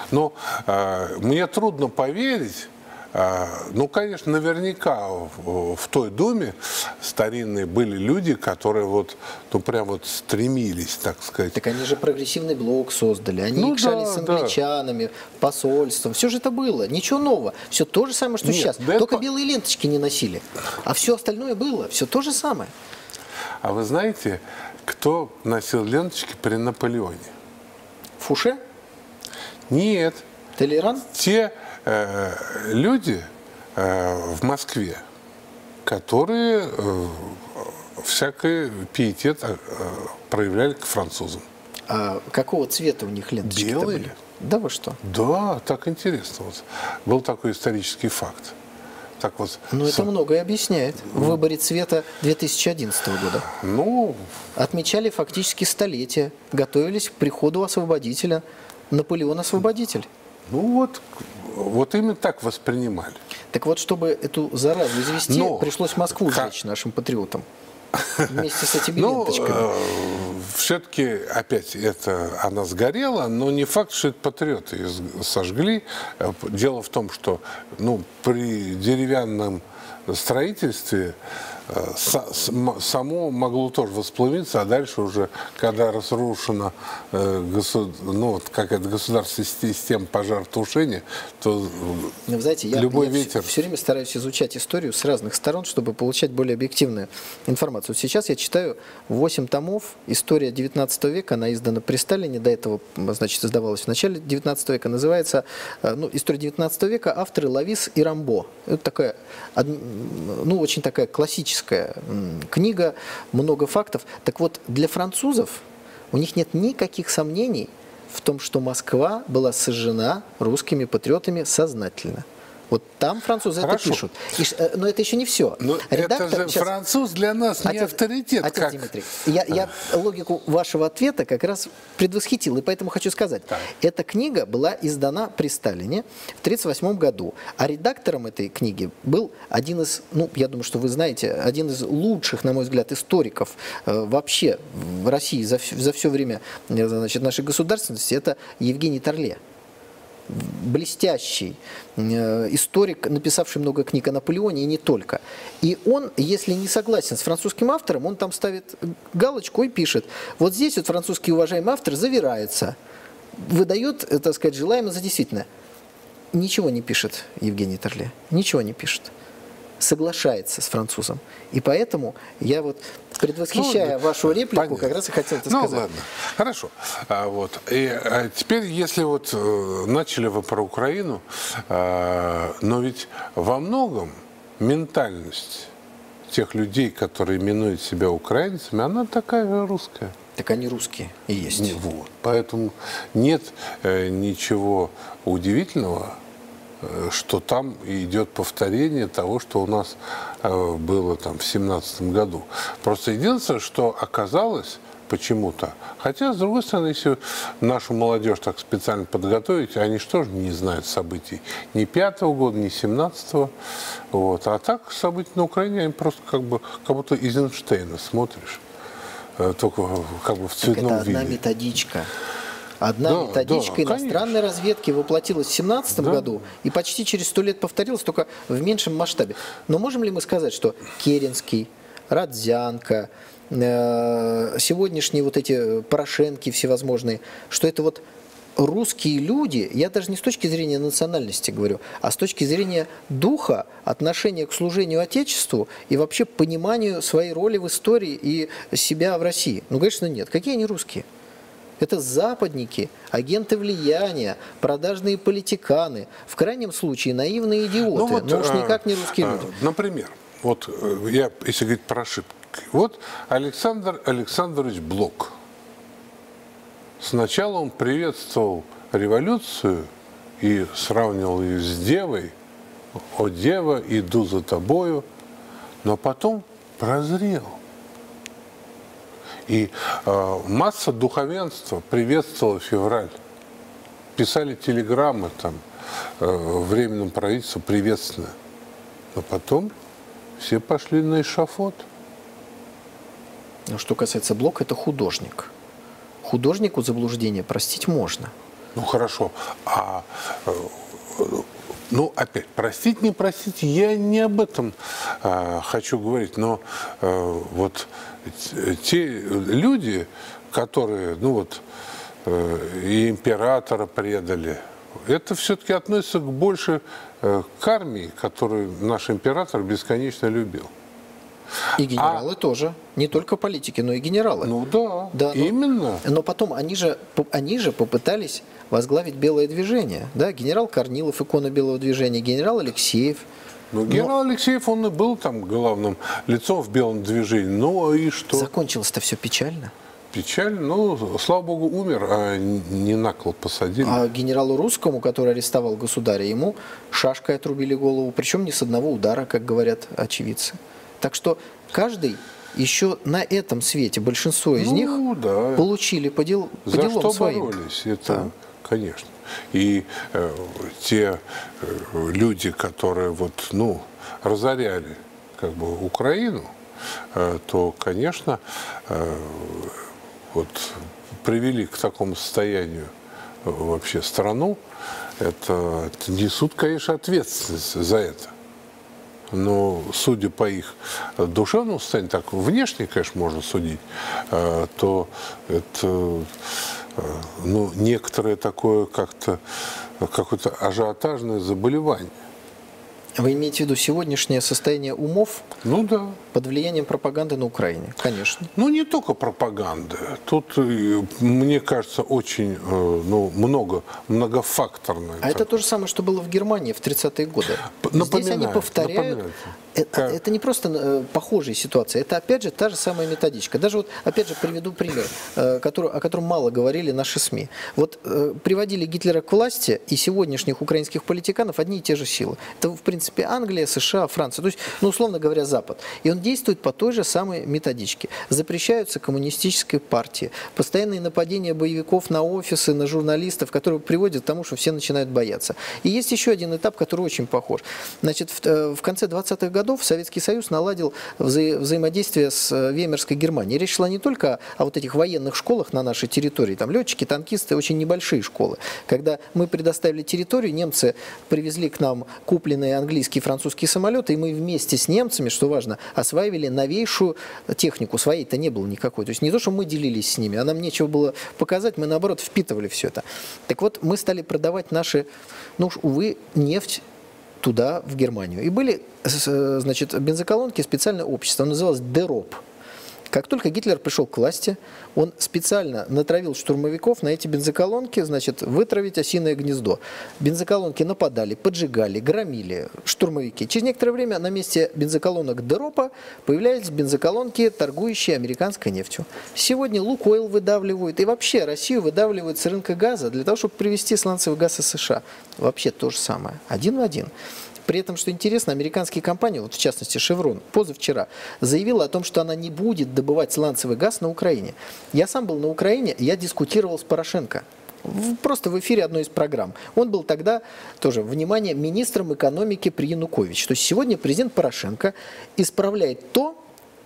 Но э, мне трудно поверить. Ну, конечно, наверняка в, в той Думе старинные были люди, которые вот, ну, прям вот стремились, так сказать. Так они же прогрессивный блок создали, они ну, икшались да, с англичанами, да. посольством, все же это было, ничего нового, все то же самое, что Нет, сейчас, да только это... белые ленточки не носили, а все остальное было, все то же самое. А вы знаете, кто носил ленточки при Наполеоне? Фуше? Нет. Толеран? Те э, люди э, в Москве, которые э, всякий пиетет э, проявляли к французам. А какого цвета у них ленточки Белые. были? Да вы что? Да, так интересно. Вот. Был такой исторический факт. Так вот, Но с... это многое объясняет. В выборе цвета две тысячи одиннадцатого года. Ну... Отмечали фактически столетие, готовились к приходу освободителя. Наполеон освободитель. Ну вот, вот именно так воспринимали. Так вот, чтобы эту заразу извести, Но, пришлось Москву как... сжечь нашим патриотам. Вместе с этими ну, ленточками. Э, все-таки, опять, это она сгорела, но не факт, что это патриоты сожгли. Дело в том, что ну, при деревянном строительстве само могло тоже воспламениться, а дальше уже, когда разрушена э, государ... ну, какая-то государственная система пожаротушения, то Вы знаете, я, любой я ветер... все, все время стараюсь изучать историю с разных сторон, чтобы получать более объективную информацию. Сейчас я читаю восемь томов, история девятнадцатого века, она издана при Сталине, до этого, значит, издавалась в начале девятнадцатого века, называется ну, «История девятнадцатого века», авторы Лавис и Рамбо. Это такая, ну, очень такая классическая книга, много фактов. Так вот, для французов у них нет никаких сомнений в том, что Москва была сожжена русскими патриотами сознательно. Вот там французы Хорошо. это пишут. И, но это еще не все. Но Редактор, это же сейчас... француз для нас не отец, авторитет. Отец как... Дмитрий, я, я логику вашего ответа как раз предвосхитил, и поэтому хочу сказать. Так. Эта книга была издана при Сталине в тысяча девятьсот тридцать восьмом году, а редактором этой книги был один из, ну, я думаю, что вы знаете, один из лучших, на мой взгляд, историков э, вообще в России за, за все время значит, нашей государственности, это Евгений Торле. Блестящий э, историк, написавший много книг о Наполеоне и не только. И он, если не согласен с французским автором, он там ставит галочку и пишет: вот здесь вот французский уважаемый автор завирается, выдает, так сказать, желаемое за действительное. Ничего не пишет Евгений Торле, ничего не пишет. Соглашается с французом. И поэтому я вот, предвосхищая ну, вашу реплику, понятно. как раз и хотел это ну, сказать. Ну ладно, хорошо. А, вот. И, а теперь, если вот э, начали вы про Украину, э, но ведь во многом ментальность тех людей, которые именуют себя украинцами, она такая же русская. Так они русские и есть. Вот. Поэтому нет э, ничего удивительного, что там идет повторение того, что у нас э, было там в семнадцатом году. Просто единственное, что оказалось почему-то, хотя, с другой стороны, если нашу молодежь так специально подготовить, они что же не знают событий ни пятого года, ни семнадцатого. Вот. А так события на Украине, они просто как бы, как будто из Эйнштейна смотришь, э, только как бы в цветном так это виде. Одна методичка. Одна да, методичка да, иностранной конечно. разведки воплотилась в семнадцатом да. году и почти через сто лет повторилась, только в меньшем масштабе. Но можем ли мы сказать, что Керенский, Родзянко, э, сегодняшние вот эти Порошенки всевозможные, что это вот русские люди, я даже не с точки зрения национальности говорю, а с точки зрения духа, отношения к служению Отечеству и вообще пониманию своей роли в истории и себя в России? Ну, конечно, нет. Какие они русские? Это западники, агенты влияния, продажные политиканы, в крайнем случае наивные идиоты, ну, вот, но уж никак не русские люди. Например, вот я, если говорить про ошибки, вот Александр Александрович Блок. Сначала он приветствовал революцию и сравнивал ее с девой, «О, дева, иду за тобою», но потом прозрел. И э, масса духовенства приветствовала февраль. Писали телеграммы там э, временному правительству приветственно. Но потом все пошли на эшафот. Но что касается Блока, это художник. Художнику заблуждение простить можно. Ну хорошо, а ну опять простить, не простить, я не об этом а, хочу говорить, но а, вот те люди, которые, ну вот и императора предали, это все-таки относится к больше к армии, которую наш император бесконечно любил. И генералы а, тоже. Не только политики, но и генералы. Ну да, да именно. Но, но потом они же, они же попытались возглавить белое движение. Да? Генерал Корнилов, икона белого движения, генерал Алексеев. Ну, генерал но... Алексеев, он и был там главным лицом в белом движении. Ну и что? Закончилось-то все печально. Печально? Ну, слава богу, умер, а не на кол посадили. А генералу Русскому, который арестовал государя, ему шашкой отрубили голову. Причем не с одного удара, как говорят очевидцы. Так что каждый еще на этом свете, большинство из ну, них да. получили по, дел, по За делам что своим. боролись, это, да. Конечно. И э, те э, люди, которые вот, ну, разоряли как бы Украину, э, то, конечно, э, вот, привели к такому состоянию э, вообще страну, это, это несут, конечно, ответственность за это. Но, судя по их душевному состоянию, так внешне, конечно, можно судить, то это, ну, некоторое такое как-то, какое-то ажиотажное заболевание. Вы имеете в виду сегодняшнее состояние умов? Ну да. Под влиянием пропаганды на Украине, конечно. Ну не только пропаганда. Тут, мне кажется, очень ну, много, многофакторное. А это то же самое, что было в Германии в тридцатые годы. Здесь они повторяют. Это, это не просто похожая ситуация, это опять же та же самая методичка. Даже вот, опять же, приведу пример, который, о котором мало говорили наши СМИ. Вот приводили Гитлера к власти, и сегодняшних украинских политиканов одни и те же силы. Это, в принципе, Англия, США, Франция, то есть, ну, условно говоря, Запад. И он действует по той же самой методичке. Запрещаются коммунистические партии, постоянные нападения боевиков на офисы, на журналистов, которые приводят к тому, что все начинают бояться. И есть еще один этап, который очень похож. Значит, в, в конце двадцатых годов Советский Союз наладил вза взаимодействие с Веймарской Германией. Речь шла не только о вот этих военных школах на нашей территории, там летчики, танкисты, очень небольшие школы. Когда мы предоставили территорию, немцы привезли к нам купленные английские и французские самолеты, и мы вместе с немцами, что важно, осваивали новейшую технику. Своей-то не было никакой. То есть не то, что мы делились с ними, а нам нечего было показать, мы наоборот впитывали все это. Так вот, мы стали продавать наши, ну уж, увы, нефть туда, в Германию. И были, значит, бензоколонки, специальное общество, оно называлось ДЭРОП. Как только Гитлер пришел к власти, он специально натравил штурмовиков на эти бензоколонки, значит, вытравить осиное гнездо. Бензоколонки нападали, поджигали, громили штурмовики. Через некоторое время на месте бензоколонок ДЭРОПа появлялись бензоколонки, торгующие американской нефтью. Сегодня Лукойл выдавливают, и вообще Россию выдавливают с рынка газа для того, чтобы привезти сланцевый газ из США. Вообще то же самое. Один в один. При этом, что интересно, американские компании, вот в частности Chevron, позавчера заявила о том, что она не будет добывать сланцевый газ на Украине. Я сам был на Украине, я дискутировал с Порошенко. Просто в эфире одной из программ. Он был тогда, тоже, внимание, министром экономики при Януковиче. То есть сегодня президент Порошенко исправляет то,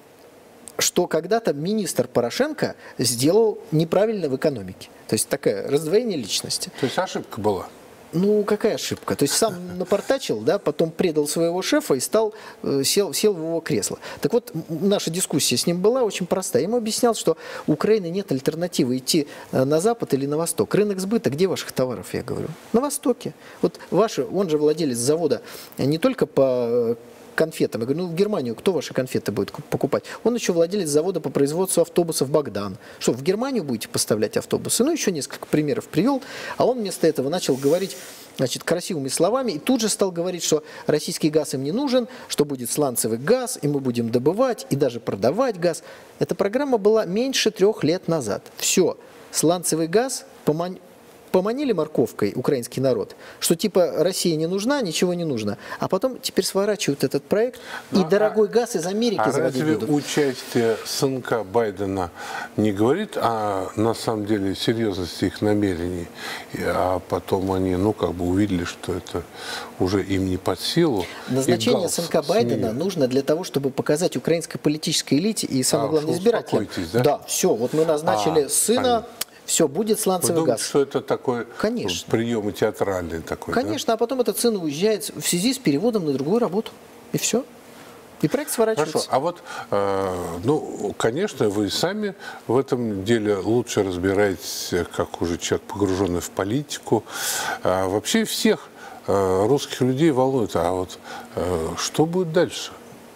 что когда-то министр Порошенко сделал неправильно в экономике. То есть такое раздвоение личности. То есть ошибка была? Ну, какая ошибка? То есть сам напортачил, да, потом предал своего шефа и стал, сел, сел в его кресло. Так вот, наша дискуссия с ним была очень простая. Я ему объяснял, что у Украины нет альтернативы идти на Запад или на Восток. Рынок сбыта, где ваших товаров, я говорю? На Востоке. Вот ваши, он же владелец завода не только по конфетам. Я говорю, ну в Германию кто ваши конфеты будет покупать? Он еще владелец завода по производству автобусов «Богдан». Что, в Германию будете поставлять автобусы? Ну, еще несколько примеров привел. А он вместо этого начал говорить, значит, красивыми словами и тут же стал говорить, что российский газ им не нужен, что будет сланцевый газ, и мы будем добывать и даже продавать газ. Эта программа была меньше трех лет назад. Все, сланцевый газ поман... поманили морковкой украинский народ, что типа Россия не нужна, ничего не нужно. А потом теперь сворачивают этот проект, ну, и дорогой а, газ из Америки а заводить разве будут. Участие сынка Байдена не говорит о, на самом деле, серьезности их намерений, а потом они, ну, как бы увидели, что это уже им не под силу. Назначение сынка Байдена нужно для того, чтобы показать украинской политической элите и, самое а, главное, избирателям. Да? Да, все, вот мы назначили а, сына... Понятно. Все, будет сланцевый Вы думаете, газ. что это такой Конечно. прием театральный такой? Конечно, да? а потом эта цена уезжает в связи с переводом на другую работу. И все. И проект сворачивается. Хорошо, а вот, э, ну, конечно, вы сами в этом деле лучше разбираетесь, как уже человек, погруженный в политику. А вообще всех э, русских людей волнует, а вот э, что будет дальше?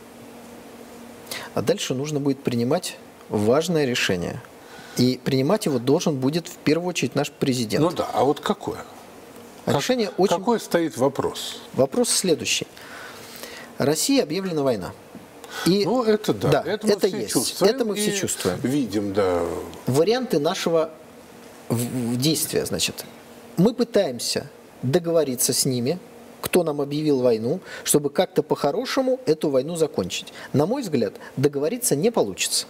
А дальше нужно будет принимать важное решение. И принимать его должен будет в первую очередь наш президент. Ну да, а вот какое? А Как, решение очень... Какой стоит вопрос? Вопрос следующий. России объявлена война. И Ну, это да, да, это мы это все есть. чувствуем. Это мы все и чувствуем. Видим, да. Варианты нашего в- в действия, значит. Мы пытаемся договориться с ними, кто нам объявил войну, чтобы как-то по-хорошему эту войну закончить. На мой взгляд, договориться не получится.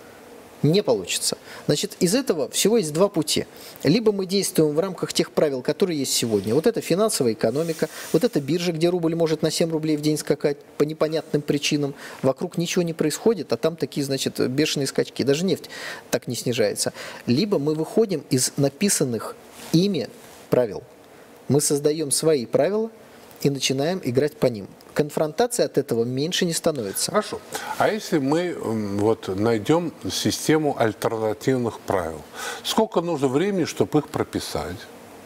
Не получится. Значит, из этого всего есть два пути. Либо мы действуем в рамках тех правил, которые есть сегодня. Вот это финансовая экономика, вот это биржа, где рубль может на семь рублей в день скакать по непонятным причинам. Вокруг ничего не происходит, а там такие, значит, бешеные скачки. Даже нефть так не снижается. Либо мы выходим из написанных ими правил. Мы создаем свои правила и начинаем играть по ним. Конфронтация от этого меньше не становится. Хорошо. А если мы м, вот найдем систему альтернативных правил, сколько нужно времени, чтобы их прописать?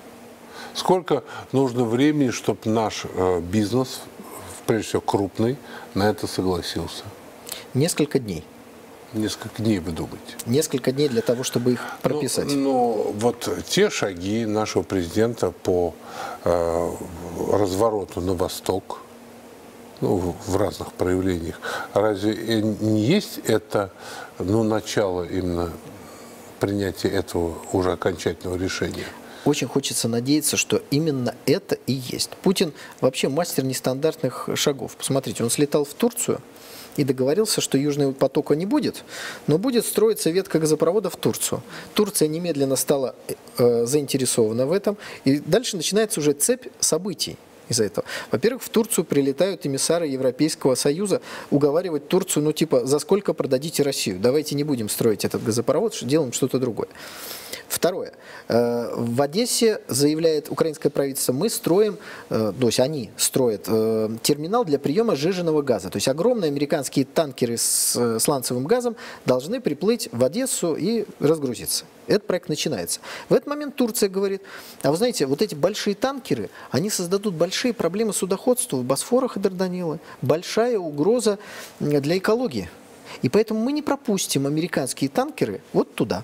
Сколько нужно времени, чтобы наш э, бизнес, прежде всего крупный, на это согласился? Несколько дней. Несколько дней, вы думаете? Несколько дней для того, чтобы их прописать. Ну, ну вот те шаги нашего президента по э, развороту на восток, ну, в разных проявлениях, разве не есть это, ну, начало именно принятия этого уже окончательного решения? Очень хочется надеяться, что именно это и есть. Путин вообще мастер нестандартных шагов. Посмотрите, он слетал в Турцию и договорился, что Южного потока не будет, но будет строиться ветка газопровода в Турцию. Турция немедленно стала э, заинтересована в этом, и дальше начинается уже цепь событий из-за этого. Во-первых, в Турцию прилетают эмиссары Европейского Союза уговаривать Турцию, ну типа, за сколько продадите Россию? Давайте не будем строить этот газопровод, делаем что-то другое. Второе. В Одессе, заявляет украинское правительство, мы строим, то есть они строят терминал для приема сжиженного газа. То есть огромные американские танкеры с сланцевым газом должны приплыть в Одессу и разгрузиться. Этот проект начинается. В этот момент Турция говорит, а вы знаете, вот эти большие танкеры, они создадут большие проблемы судоходству в Босфорах и Дарданеллы. Большая угроза для экологии. И поэтому мы не пропустим американские танкеры вот туда.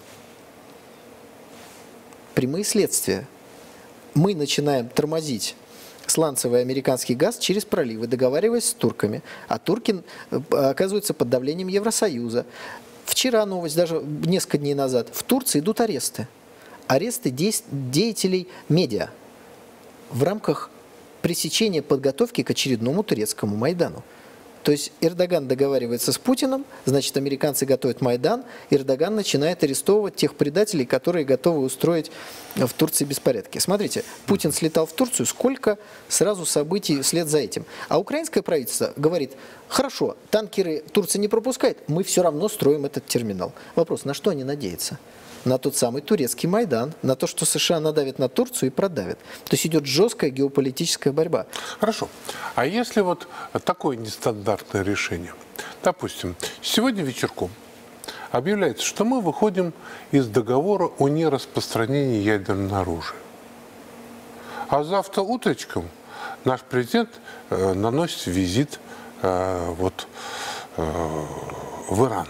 Прямые следствия. Мы начинаем тормозить сланцевый американский газ через проливы, договариваясь с турками. А турки оказываются под давлением Евросоюза. Вчера новость, даже несколько дней назад, в Турции идут аресты. Аресты деятелей медиа в рамках пресечения подготовки к очередному турецкому Майдану. То есть Эрдоган договаривается с Путиным, значит, американцы готовят Майдан, Эрдоган начинает арестовывать тех предателей, которые готовы устроить в Турции беспорядки. Смотрите, Путин слетал в Турцию, сколько сразу событий вслед за этим. А украинское правительство говорит, хорошо, танкеры Турция не пропускает, мы все равно строим этот терминал. Вопрос, на что они надеются? На тот самый турецкий Майдан, на то, что США надавит на Турцию и продавит. То есть идет жесткая геополитическая борьба. Хорошо. А если вот такое нестандартное решение? Допустим, сегодня вечерком объявляется, что мы выходим из договора о нераспространении ядерного оружия. А завтра утречком наш президент э, наносит визит э, вот, э, в Иран.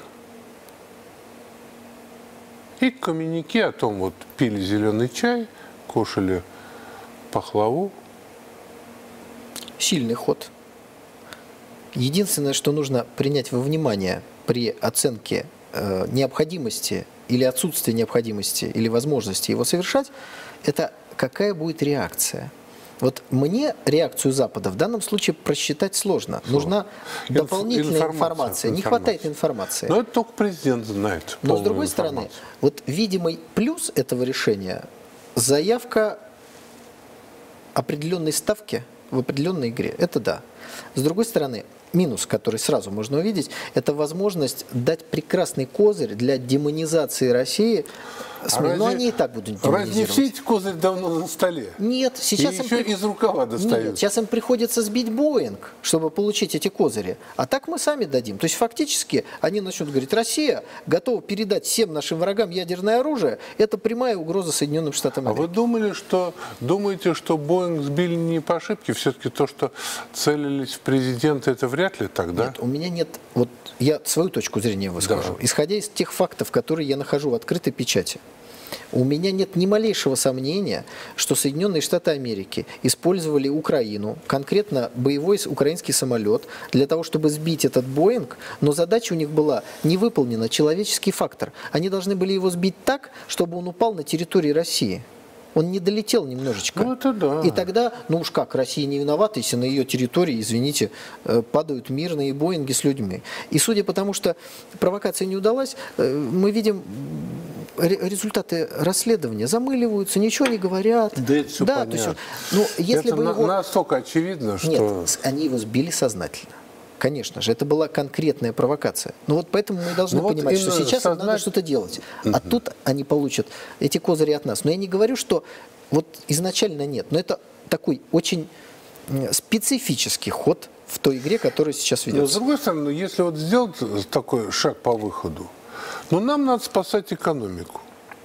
И коммюнике о том, вот пили зеленый чай, кушали пахлаву. Сильный ход. Единственное, что нужно принять во внимание при оценке э, необходимости или отсутствия необходимости или возможности его совершать, это какая будет реакция. Вот мне реакцию Запада в данном случае просчитать сложно. Нужна Инф, дополнительная информация. информация. Не хватает информации. Но это только президент знает. Но с другой стороны, вот видимый плюс этого решения – заявка определенной ставки в определенной игре. Это да. С другой стороны, минус, который сразу можно увидеть, это возможность дать прекрасный козырь для демонизации России СМИ, разве, но они и так будут разве демонизировать. все эти козыри давно на столе? Нет, сейчас и им еще при- из рукава достают. Нет, сейчас им приходится сбить Боинг, чтобы получить эти козыри. А так мы сами дадим. То есть фактически они начнут говорить, Россия готова передать всем нашим врагам ядерное оружие. Это прямая угроза Соединенным Штатам А Америки. вы думали, что думаете, что Боинг сбили не по ошибке? Все-таки то, что целились в президента, это вряд ли тогда? Нет, у меня нет... Вот я свою точку зрения выскажу. Да. Исходя из тех фактов, которые я нахожу в открытой печати, у меня нет ни малейшего сомнения, что Соединенные Штаты Америки использовали Украину, конкретно боевой украинский самолет, для того, чтобы сбить этот Боинг, но задача у них была не выполнена, человеческий фактор. Они должны были его сбить так, чтобы он упал на территории России. Он не долетел немножечко. Ну, это да. И тогда, ну уж как, Россия не виновата, если на ее территории, извините, э, падают мирные Боинги с людьми. И судя по тому, что провокация не удалась, э, мы видим ре- результаты расследования. Замыливаются, ничего не говорят. Да, это всё да, то есть, понятно. ну, если это бы на- его... настолько очевидно, что... Нет, с- они его сбили сознательно. Конечно же, это была конкретная провокация. Но вот поэтому мы должны Ну вот понимать, что именно сейчас им сознать- надо что-то делать. А тут они получат эти козыри от нас. Но я не говорю, что вот изначально нет. Но это такой очень м, специфический ход в той игре, которая сейчас Но, с ведется. другой стороны, если вот сделать такой шаг по выходу, ну, нам надо спасать экономику.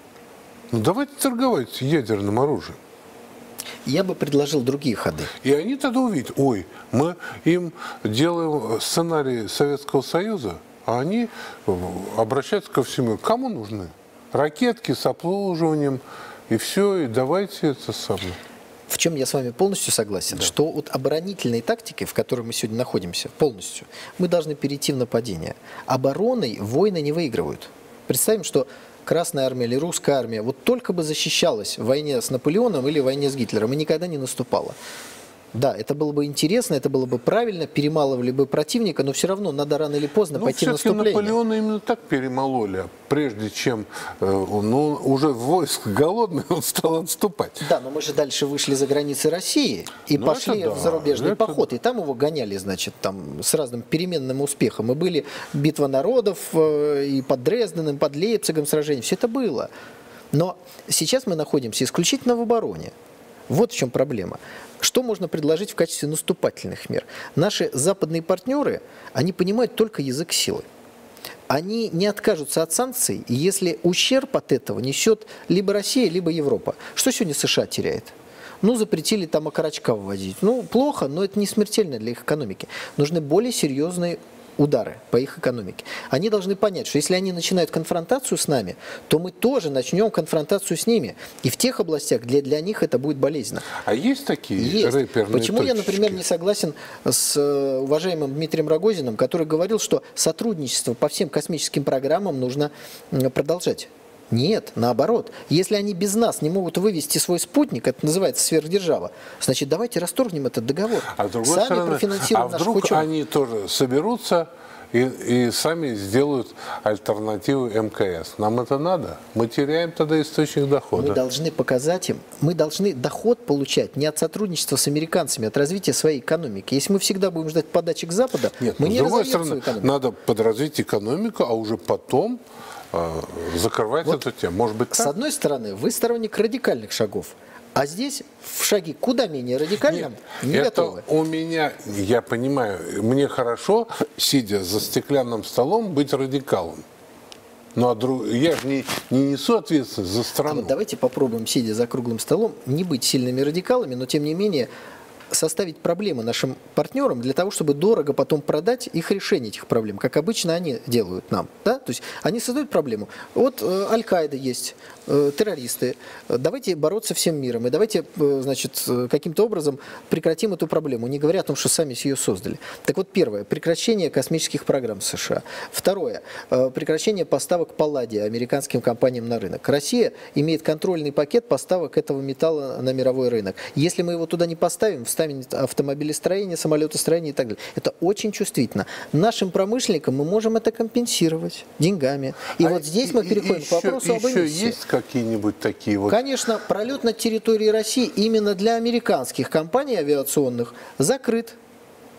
Ну, давайте торговать ядерным оружием. Я бы предложил другие ходы. И они тогда увидят, ой, мы им делаем сценарий Советского Союза, а они обращаются ко всему. Кому нужны? Ракетки с обслуживанием, и все, и давайте это самое. В чем я с вами полностью согласен, Да. что от оборонительной тактики, в которой мы сегодня находимся, полностью, мы должны перейти в нападение. Обороной войны не выигрывают. Представим, что Красная армия или русская армия вот только бы защищалась в войне с Наполеоном или в войне с Гитлером и никогда не наступала. Да, это было бы интересно, это было бы правильно, перемалывали бы противника, но все равно надо рано или поздно Ну, пойти в все-таки наступление. Наполеона именно так перемололи, прежде чем э, он ну, уже войск голодный, он стал отступать. Да, но мы же дальше вышли за границы России и Ну, пошли это да, в зарубежный это поход. И там его гоняли, значит, там с разным переменным успехом. И были битва народов, э, и под Дрезденом, под Лейпцигом сражения. Все это было. Но сейчас мы находимся исключительно в обороне. Вот в чем проблема. Что можно предложить в качестве наступательных мер? Наши западные партнеры, они понимают только язык силы. Они не откажутся от санкций, если ущерб от этого несет либо Россия, либо Европа. Что сегодня США теряет? Ну, запретили там окорочка ввозить. Ну, плохо, но это не смертельно для их экономики. Нужны более серьезные удары по их экономике. Они должны понять, что если они начинают конфронтацию с нами, то мы тоже начнем конфронтацию с ними. И в тех областях, где для них это будет болезненно. А есть такие Есть. рэперные Почему я, точечки? например, не согласен с э, уважаемым Дмитрием Рогозиным, который говорил, что сотрудничество по всем космическим программам нужно м, продолжать? Нет, наоборот. Если они без нас не могут вывести свой спутник, это называется сверхдержава, значит, давайте расторгнем этот договор. А с другой Сами стороны, профинансируем а наших вдруг ученых. они тоже соберутся и, и сами сделают альтернативу эм ка эс? Нам это надо? Мы теряем тогда источник дохода. Мы должны показать им, мы должны доход получать не от сотрудничества с американцами, а от развития своей экономики. Если мы всегда будем ждать подачек Запада, Нет, мы но не с другой разовьем стороны, свою экономику. надо подразвить экономику, а уже потом э, закрывать Вот эту тему. Может быть, С так? одной стороны, вы сторонник радикальных шагов, а здесь в шаге куда менее радикальном не это готовы. у меня, я понимаю, мне хорошо, сидя за стеклянным столом, быть радикалом. Ну, а друг, я же не, не несу ответственность за А страну. вот давайте попробуем, сидя за круглым столом, не быть сильными радикалами, но тем не менее составить проблемы нашим партнерам для того, чтобы дорого потом продать их решение этих проблем, как обычно они делают нам. Да? То есть они создают проблему. Вот э, Аль-Каида есть, э, террористы. Давайте бороться всем миром. И давайте, э, значит, э, каким-то образом прекратим эту проблему, не говоря о том, что сами ее создали. Так вот, первое, прекращение космических программ США. Второе, э, прекращение поставок палладия американским компаниям на рынок. Россия имеет контрольный пакет поставок этого металла на мировой рынок. Если мы его туда не поставим, вставим автомобилестроение, самолетостроение и так далее. Это очень чувствительно. Нашим промышленникам мы можем это компенсировать деньгами. И А вот здесь мы и- переходим еще, к вопросу об еще эмиссии. есть какие-нибудь такие вот... Конечно, пролет над территорией России именно для американских компаний авиационных закрыт.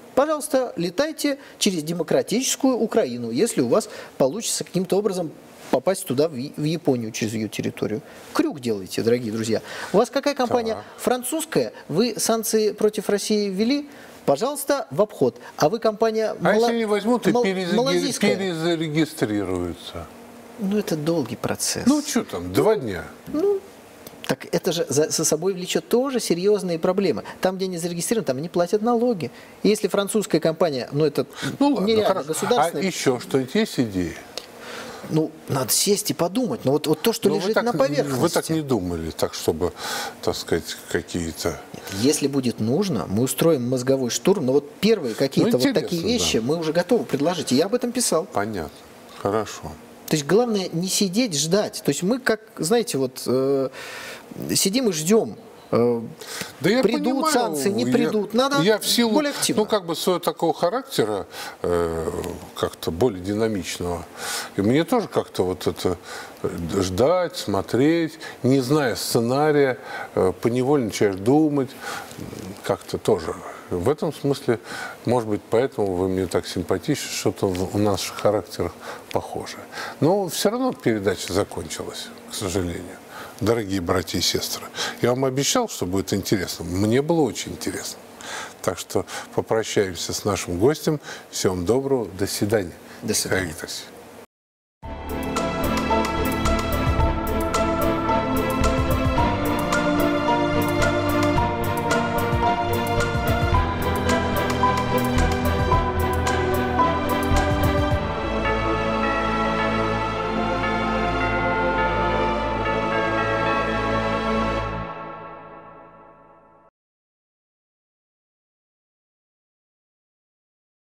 Пожалуйста, летайте через демократическую Украину, если у вас получится каким-то образом попасть туда, в в Японию, через ее территорию. Крюк делаете, дорогие друзья. У вас какая компания? Так. Французская. Вы санкции против России ввели? Пожалуйста, в обход. А вы компания А мала... если не возьмут и мал... перезаги- малазийская? перезарегистрируются? Ну, это долгий процесс. Ну, что там, два дня. Так это же за, за собой влечет тоже серьезные проблемы. Там, где они зарегистрированы, там они платят налоги. И если французская компания, ну это Ну, ладно, нереально хорошо. А государственная, еще что-нибудь есть идеи? ну, надо сесть и подумать. Но вот, вот то, что Ну, лежит вы так, на поверхности. Вы так не думали, так, чтобы, так сказать, какие-то... Если будет нужно, мы устроим мозговой штурм. Но вот первые какие-то Ну, вот такие интересно, вещи да. мы уже готовы предложить. И я об этом писал. Понятно. Хорошо. То есть главное не сидеть, ждать. То есть мы как, знаете, вот э, сидим и ждем. Э, Да я придут понимаю, санкции, не я- придут. Надо я в силу, более активно. ну, как бы своего такого характера, э, как-то более динамичного. И мне тоже как-то вот это э, ждать, смотреть, не зная сценария, э, поневоле начинаешь думать, как-то тоже. В этом смысле, может быть, поэтому вы мне так симпатичны, что-то в в наших характерах похоже. Но все равно передача закончилась, к сожалению. Дорогие братья и сестры, я вам обещал, что будет интересно. Мне было очень интересно. Так что попрощаемся с нашим гостем. Всем доброго. До свидания. До свидания. Михаил Викторович.